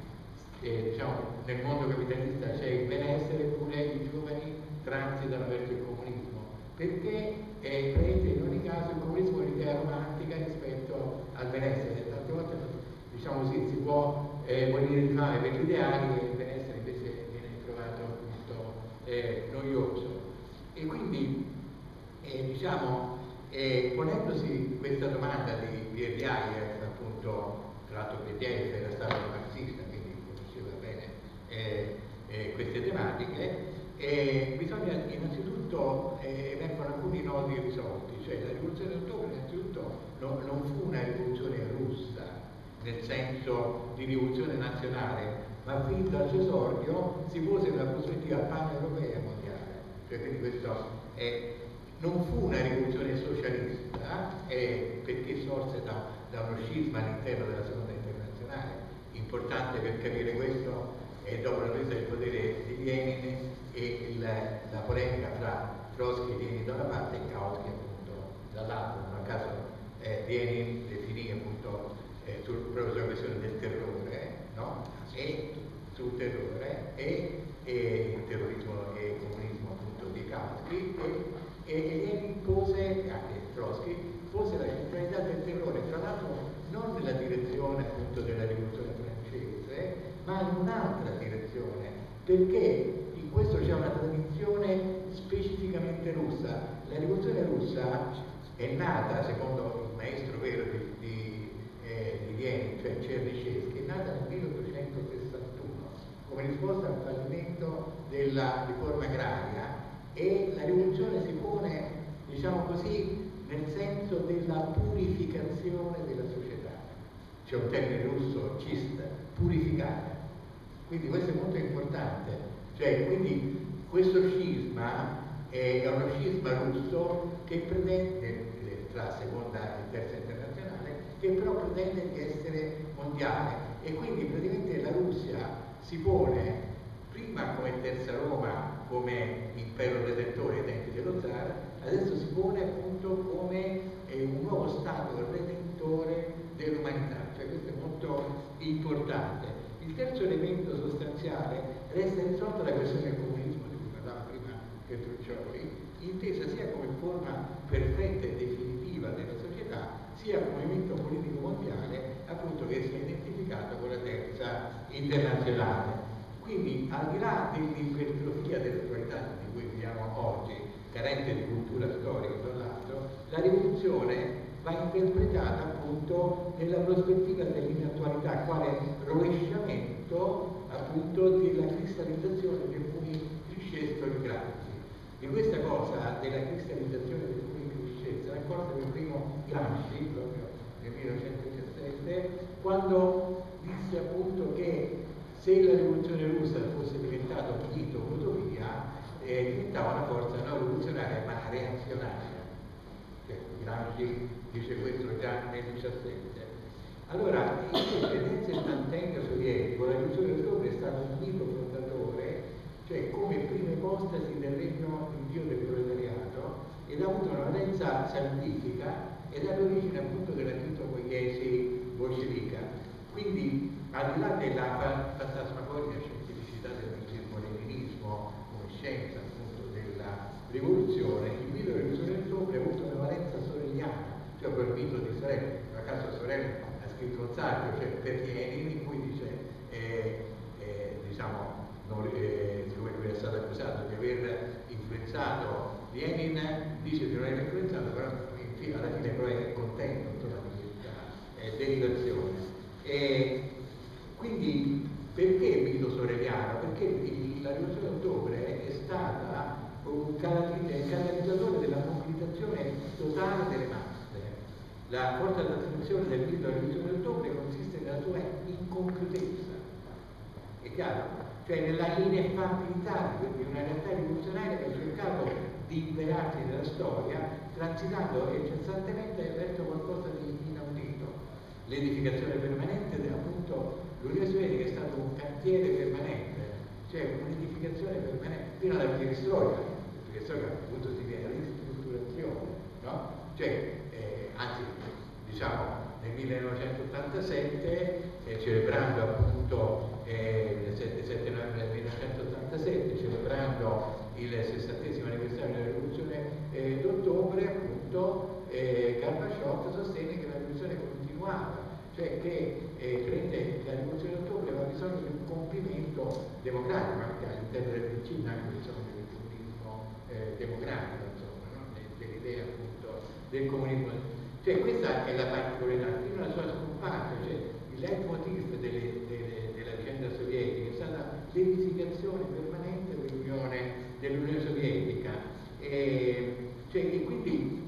E: eh, diciamo, nel mondo capitalista c'è il benessere eppure i giovani transitano verso il comunismo, perché eh, in ogni caso il comunismo è un'idea romantica rispetto al benessere. Tante volte diciamo sì, si può eh, morire di fame per gli ideali e il benessere invece viene trovato appunto eh, noioso. E quindi eh, diciamo E ponendosi questa domanda di Gergiev, appunto, tra l'altro Gergiev era stato un marxista, quindi conosceva bene eh, eh, queste tematiche, eh, bisogna innanzitutto eh, emergono alcuni nodi risolti, cioè la rivoluzione d'ottobre innanzitutto no, non fu una rivoluzione russa, nel senso di rivoluzione nazionale, ma fin dal suo esordio si pose una prospettiva pan-europea mondiale, cioè quindi questo è. Non fu una rivoluzione socialista, eh, perché sorse da, da uno scisma all'interno della seconda internazionale. Importante per capire questo è dopo la presa del potere di Lenin e il, la polemica fra Trotsky e Lenin da una parte e Kautsky appunto dall'altra. Non a caso eh, Lenin definì appunto eh, sul, proprio sulla questione del terrore, no? E sul terrore e, e il terrorismo e il comunismo appunto di Kautsky. E, e Lenin pose, anche Trotsky, pose la centralità del terrore, tra l'altro non nella direzione appunto della rivoluzione francese, ma in un'altra direzione, perché in questo c'è una tradizione specificamente russa. La rivoluzione russa è nata, secondo il maestro vero di, di, eh, di Lenin, cioè Chernyshevsky, è nata nel milleottocentosessantuno come risposta al fallimento della riforma agraria. E la rivoluzione si pone, diciamo così, nel senso della purificazione della società. C'è un termine russo, chist, purificare. Quindi questo è molto importante. Cioè, quindi Questo scisma è uno scisma russo che pretende, tra seconda e terza internazionale, che però pretende di essere mondiale, e quindi praticamente la Russia si pone prima come terza Roma, come impero redentore ai tempi dello zar, adesso si pone appunto come eh, un nuovo stato redentore dell'umanità, cioè questo è molto importante. Il terzo elemento sostanziale resta risolto la questione del comunismo di cui parlava prima Petruccioli, intesa sia come forma perfetta e definitiva della società, sia come movimento politico mondiale, appunto, che si è identificato con la terza internazionale. Quindi, al di là dell'ipertrofia dell'attualità di cui viviamo oggi, carente di cultura storica tra l'altro, la rivoluzione va interpretata appunto nella prospettiva dell'inattualità, quale rovesciamento appunto della cristallizzazione del funicriscesto di Gramsci. Di questa cosa della cristallizzazione del funicriscesto era accorto il primo Gramsci, proprio nel millenovecentodiciassette, quando disse appunto che se la rivoluzione russa fosse diventata un mito, un'utopia, eh, diventava una forza non rivoluzionaria ma reazionaria. Cioè, Gramsci dice questo già nel diciassette. Allora, invece nel settantennio sovietico la rivoluzione d'ottobre è stato un mito fondatore, cioè come prima ipostasi del regno di Dio del proletariato, ed ha avuto una valenza salvifica ed è l'origine appunto della mitopoiesi bolscevica. Quindi, al di là della fantasmagoria scientificità del marxismo-leninismo come scienza appunto della rivoluzione, il mito della rivoluzione d'ottobre ha avuto una valenza sorelliana, cioè quel mito di Sorel. A caso Sorel ha scritto un saggio, cioè per Lenin, in cui dice eh, eh, diciamo non, eh, siccome lui è stato accusato di aver influenzato Lenin, dice di non aver influenzato, però infine, alla fine però è contento insomma, di questa eh, derivazione. E quindi perché mito soreliano? Perché il, la rivoluzione d'ottobre è stata un catalizzatore della mobilitazione totale delle masse. La forza d'attrazione del mito della rivoluzione d'ottobre consiste nella sua incompiutezza, è chiaro? Cioè nella ineffabilità di una realtà rivoluzionaria che ha cercato di imperarsi nella storia, transitando incessantemente verso qualcosa di inaudito. L'edificazione permanente è appunto l'Unione Sovietica è stato un cantiere permanente, cioè un'edificazione permanente fino alla perestroika. La perestroika appunto significa ristrutturazione, no? Cioè, eh, anzi, diciamo nel millenovecentottantasette, eh, celebrando appunto eh, il sette novembre del millenovecentottantasette, celebrando il sessantesimo anniversario della rivoluzione eh, d'ottobre, appunto eh, Gorbaciov sostiene che la rivoluzione continuava, cioè che eh, crede che la rivoluzione d'ottobre aveva bisogno di un compimento democratico, anche all'interno del P C, anche bisogno del comunismo eh, democratico, insomma, no? dell'idea appunto del comunismo. Cioè questa è la particolarità, fino alla sua scomparsa, cioè il leitmotiv delle, delle, della vicenda sovietica è stata l'edificazione permanente dell'Unione, dell'Unione Sovietica. E, cioè, e quindi,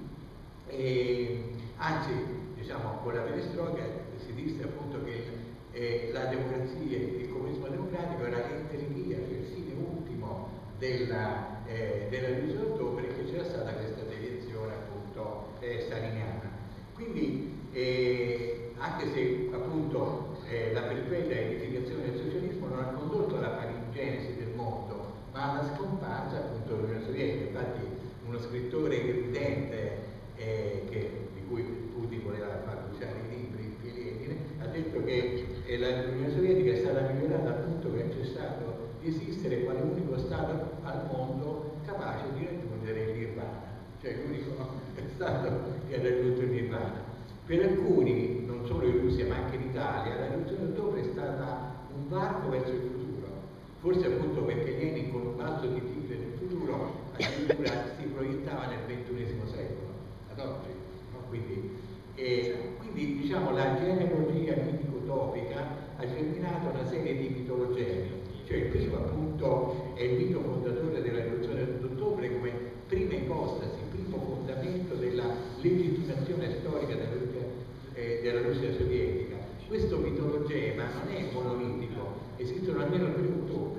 E: e, anzi, diciamo, con la perestroika si disse appunto che eh, la democrazia, il comunismo democratico era l'enteria, cioè il fine ultimo della, eh, della rivoluzione d'ottobre, che c'era stata questa deviazione appunto eh, staliniana. Quindi, eh, anche se appunto eh, la perpetua edificazione del socialismo non ha condotto alla palingenesi del mondo, ma alla scomparsa appunto dell'Unione Sovietica. Infatti uno scrittore irridente eh, che, di cui Putin voleva far usare i libri, Lenin, ha detto che eh, l'Unione Sovietica è stata migliorata appunto che ha cessato di esistere quale unico Stato al mondo capace di raggiungere il Nirvana, cioè l'unico Stato che ha raggiunto il Nirvana. Per alcuni, non solo in Russia ma anche in Italia, la rivoluzione d'ottobre è stata un varco verso il futuro, forse appunto perché Lenin con un balzo di tigre del futuro addirittura si proiettava nel ventunesimo secolo, ad oggi, no? Quindi, e, quindi diciamo la genealogia mitico-utopica ha germinato una serie di mitologemi, cioè il primo appunto è il mito fondatore della rivoluzione d'ottobre come prima ipostasi, primo fondamento della legittimazione storica della Russia, eh, della Russia sovietica. Questo mitologema non è monolitico, esistono almeno tre autori,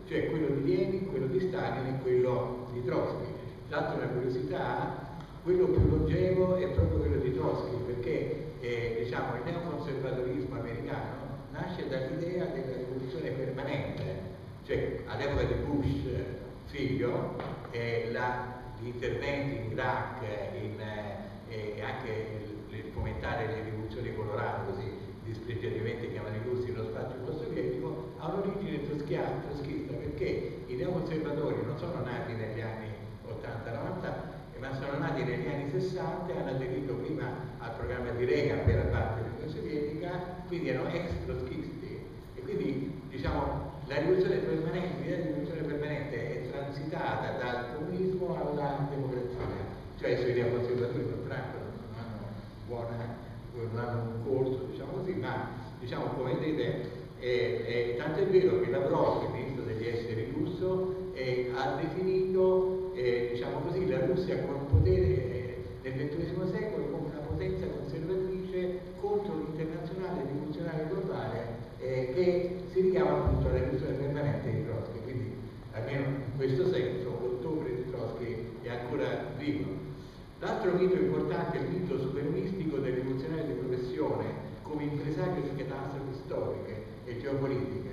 E: cioè quello di Lenin, quello di Stalin e quello di Trotsky. Tra l'altro una curiosità, quello più longevo è proprio quello di Trotsky, perché eh, diciamo, il neoconservatorismo americano nasce dall'idea della rivoluzione permanente, cioè all'epoca di Bush figlio, eh, la, gli interventi in Iraq in, eh, e anche il, il fomentare le rivoluzioni colorate, così dispregiativamente chiamano i russi nello spazio post-sovietico, ha un'origine troschista, perché i neoconservatori non sono nati negli anni ottanta novanta, ma sono nati negli anni sessanta e hanno aderito prima al programma di Reagan per la parte dell'Unione Sovietica, quindi erano ex trotskisti. E quindi diciamo la rivoluzione permanente, l'idea di rivoluzione permanente è transitata dal comunismo alla democrazia, cioè i suoi neoconservatori purtroppo non hanno buona, non hanno un corso, diciamo così, ma diciamo come vedete eh, eh, tanto è vero che Lavrov, il ministro degli esteri russo, eh, ha definito Eh, diciamo così, la Russia come un potere eh, nel ventunesimo secolo come una potenza conservatrice contro l'internazionale rivoluzionario globale eh, che si richiama appunto alla rivoluzione permanente di Trotsky, quindi almeno in questo senso l'ottobre di Trotsky è ancora vivo. L'altro mito importante è il mito supermistico del rivoluzionario di professione come impresario di catastrofi storiche e geopolitiche.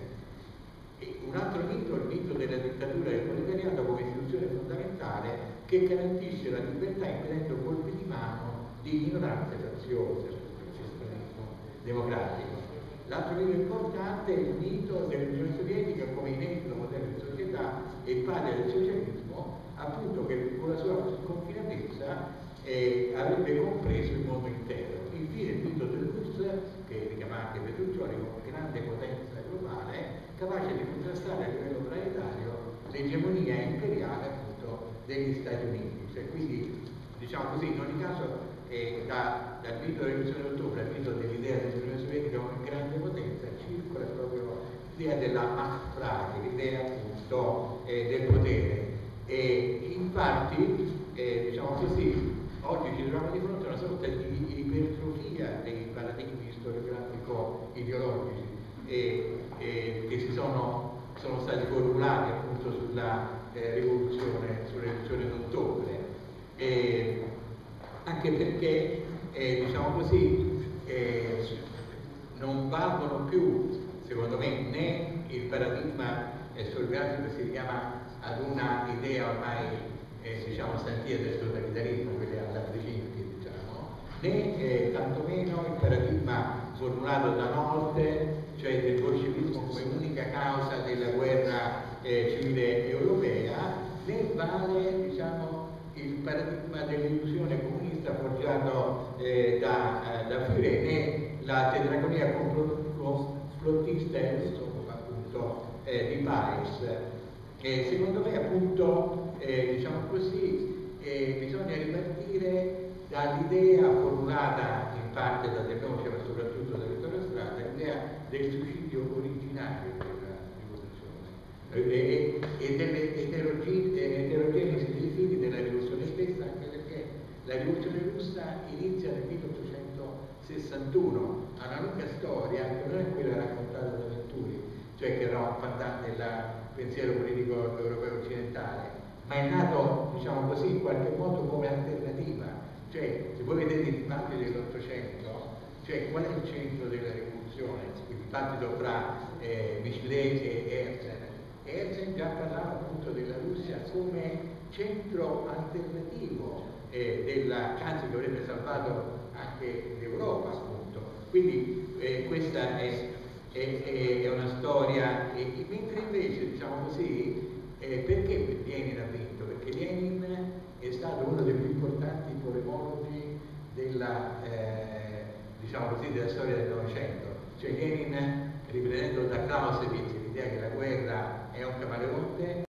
E: E un altro mito è il mito della dittatura del proletariato come istituzione fondamentale che garantisce la libertà impedendo colpi di mano di ignoranze faziose, il sovranismo democratico. L'altro mito importante è il mito dell'Unione Sovietica come inedito modello di società e padre del socialismo, appunto che con la sua confinatezza eh, avrebbe compreso il mondo intero. Infine il mito del Rus, che richiama anche Petruccioli come grande potenza globale, capace di contrastare a livello planetario l'egemonia imperiale appunto degli Stati Uniti. Cioè, quindi, diciamo così, in ogni caso, eh, da, dal mito della rivoluzione d'ottobre al mito dell'idea dell'Unione Sovietica come grande potenza, circola proprio l'idea della Machtfrage, l'idea appunto eh, del potere. E infatti, eh, diciamo così, oggi ci troviamo di fronte a una sorta di ipertrofia dei paradigmi storiogrammico-ideologici e, e che si sono, sono stati formulati appunto sulla eh, rivoluzione, sulla rivoluzione d'ottobre, e anche perché eh, diciamo così eh, non valgono più, secondo me, né il paradigma eh, storiogrammico che si richiama ad una idea ormai eh, diciamo stantia del totalitarismo, quella alla Brzezinski, diciamo, né eh, tantomeno il paradigma formulato da Nolte, cioè del bolscevismo come unica causa della guerra eh, civile europea, né vale diciamo, il paradigma dell'illusione comunista forgiato eh, da, eh, da Führer, né la tetragonia complottista appunto eh, di Paris. E secondo me appunto eh, diciamo così eh, bisogna ripartire dall'idea formulata in parte da De Noce ma soprattutto da Vittorio Strada, l'idea del suicidio originario della rivoluzione e, e delle eterogenesi dei fini della rivoluzione stessa, anche perché la rivoluzione russa inizia nel milleottocentosessantuno, ha una lunga storia che non è quella raccontata da Venturi, cioè che era un fandante del pensiero politico europeo occidentale, ma è nato, diciamo così, in qualche modo come alternativa. Cioè, se voi vedete i dibattiti dell'Ottocento, cioè qual è il centro della rivoluzione? Il dibattito fra eh, Michelet e Herzen. Herzen già parlava appunto della Russia come centro alternativo eh, della, anzi che avrebbe salvato anche l'Europa appunto. Quindi eh, questa è È, è una storia, e, e mentre invece, diciamo così, eh, perché Lenin ha vinto? Perché Lenin è stato uno dei più importanti polemologi della, eh, diciamo così, della storia del Novecento. Cioè Lenin, riprendendo da Clausewitz l'idea che la guerra è un camaleonte,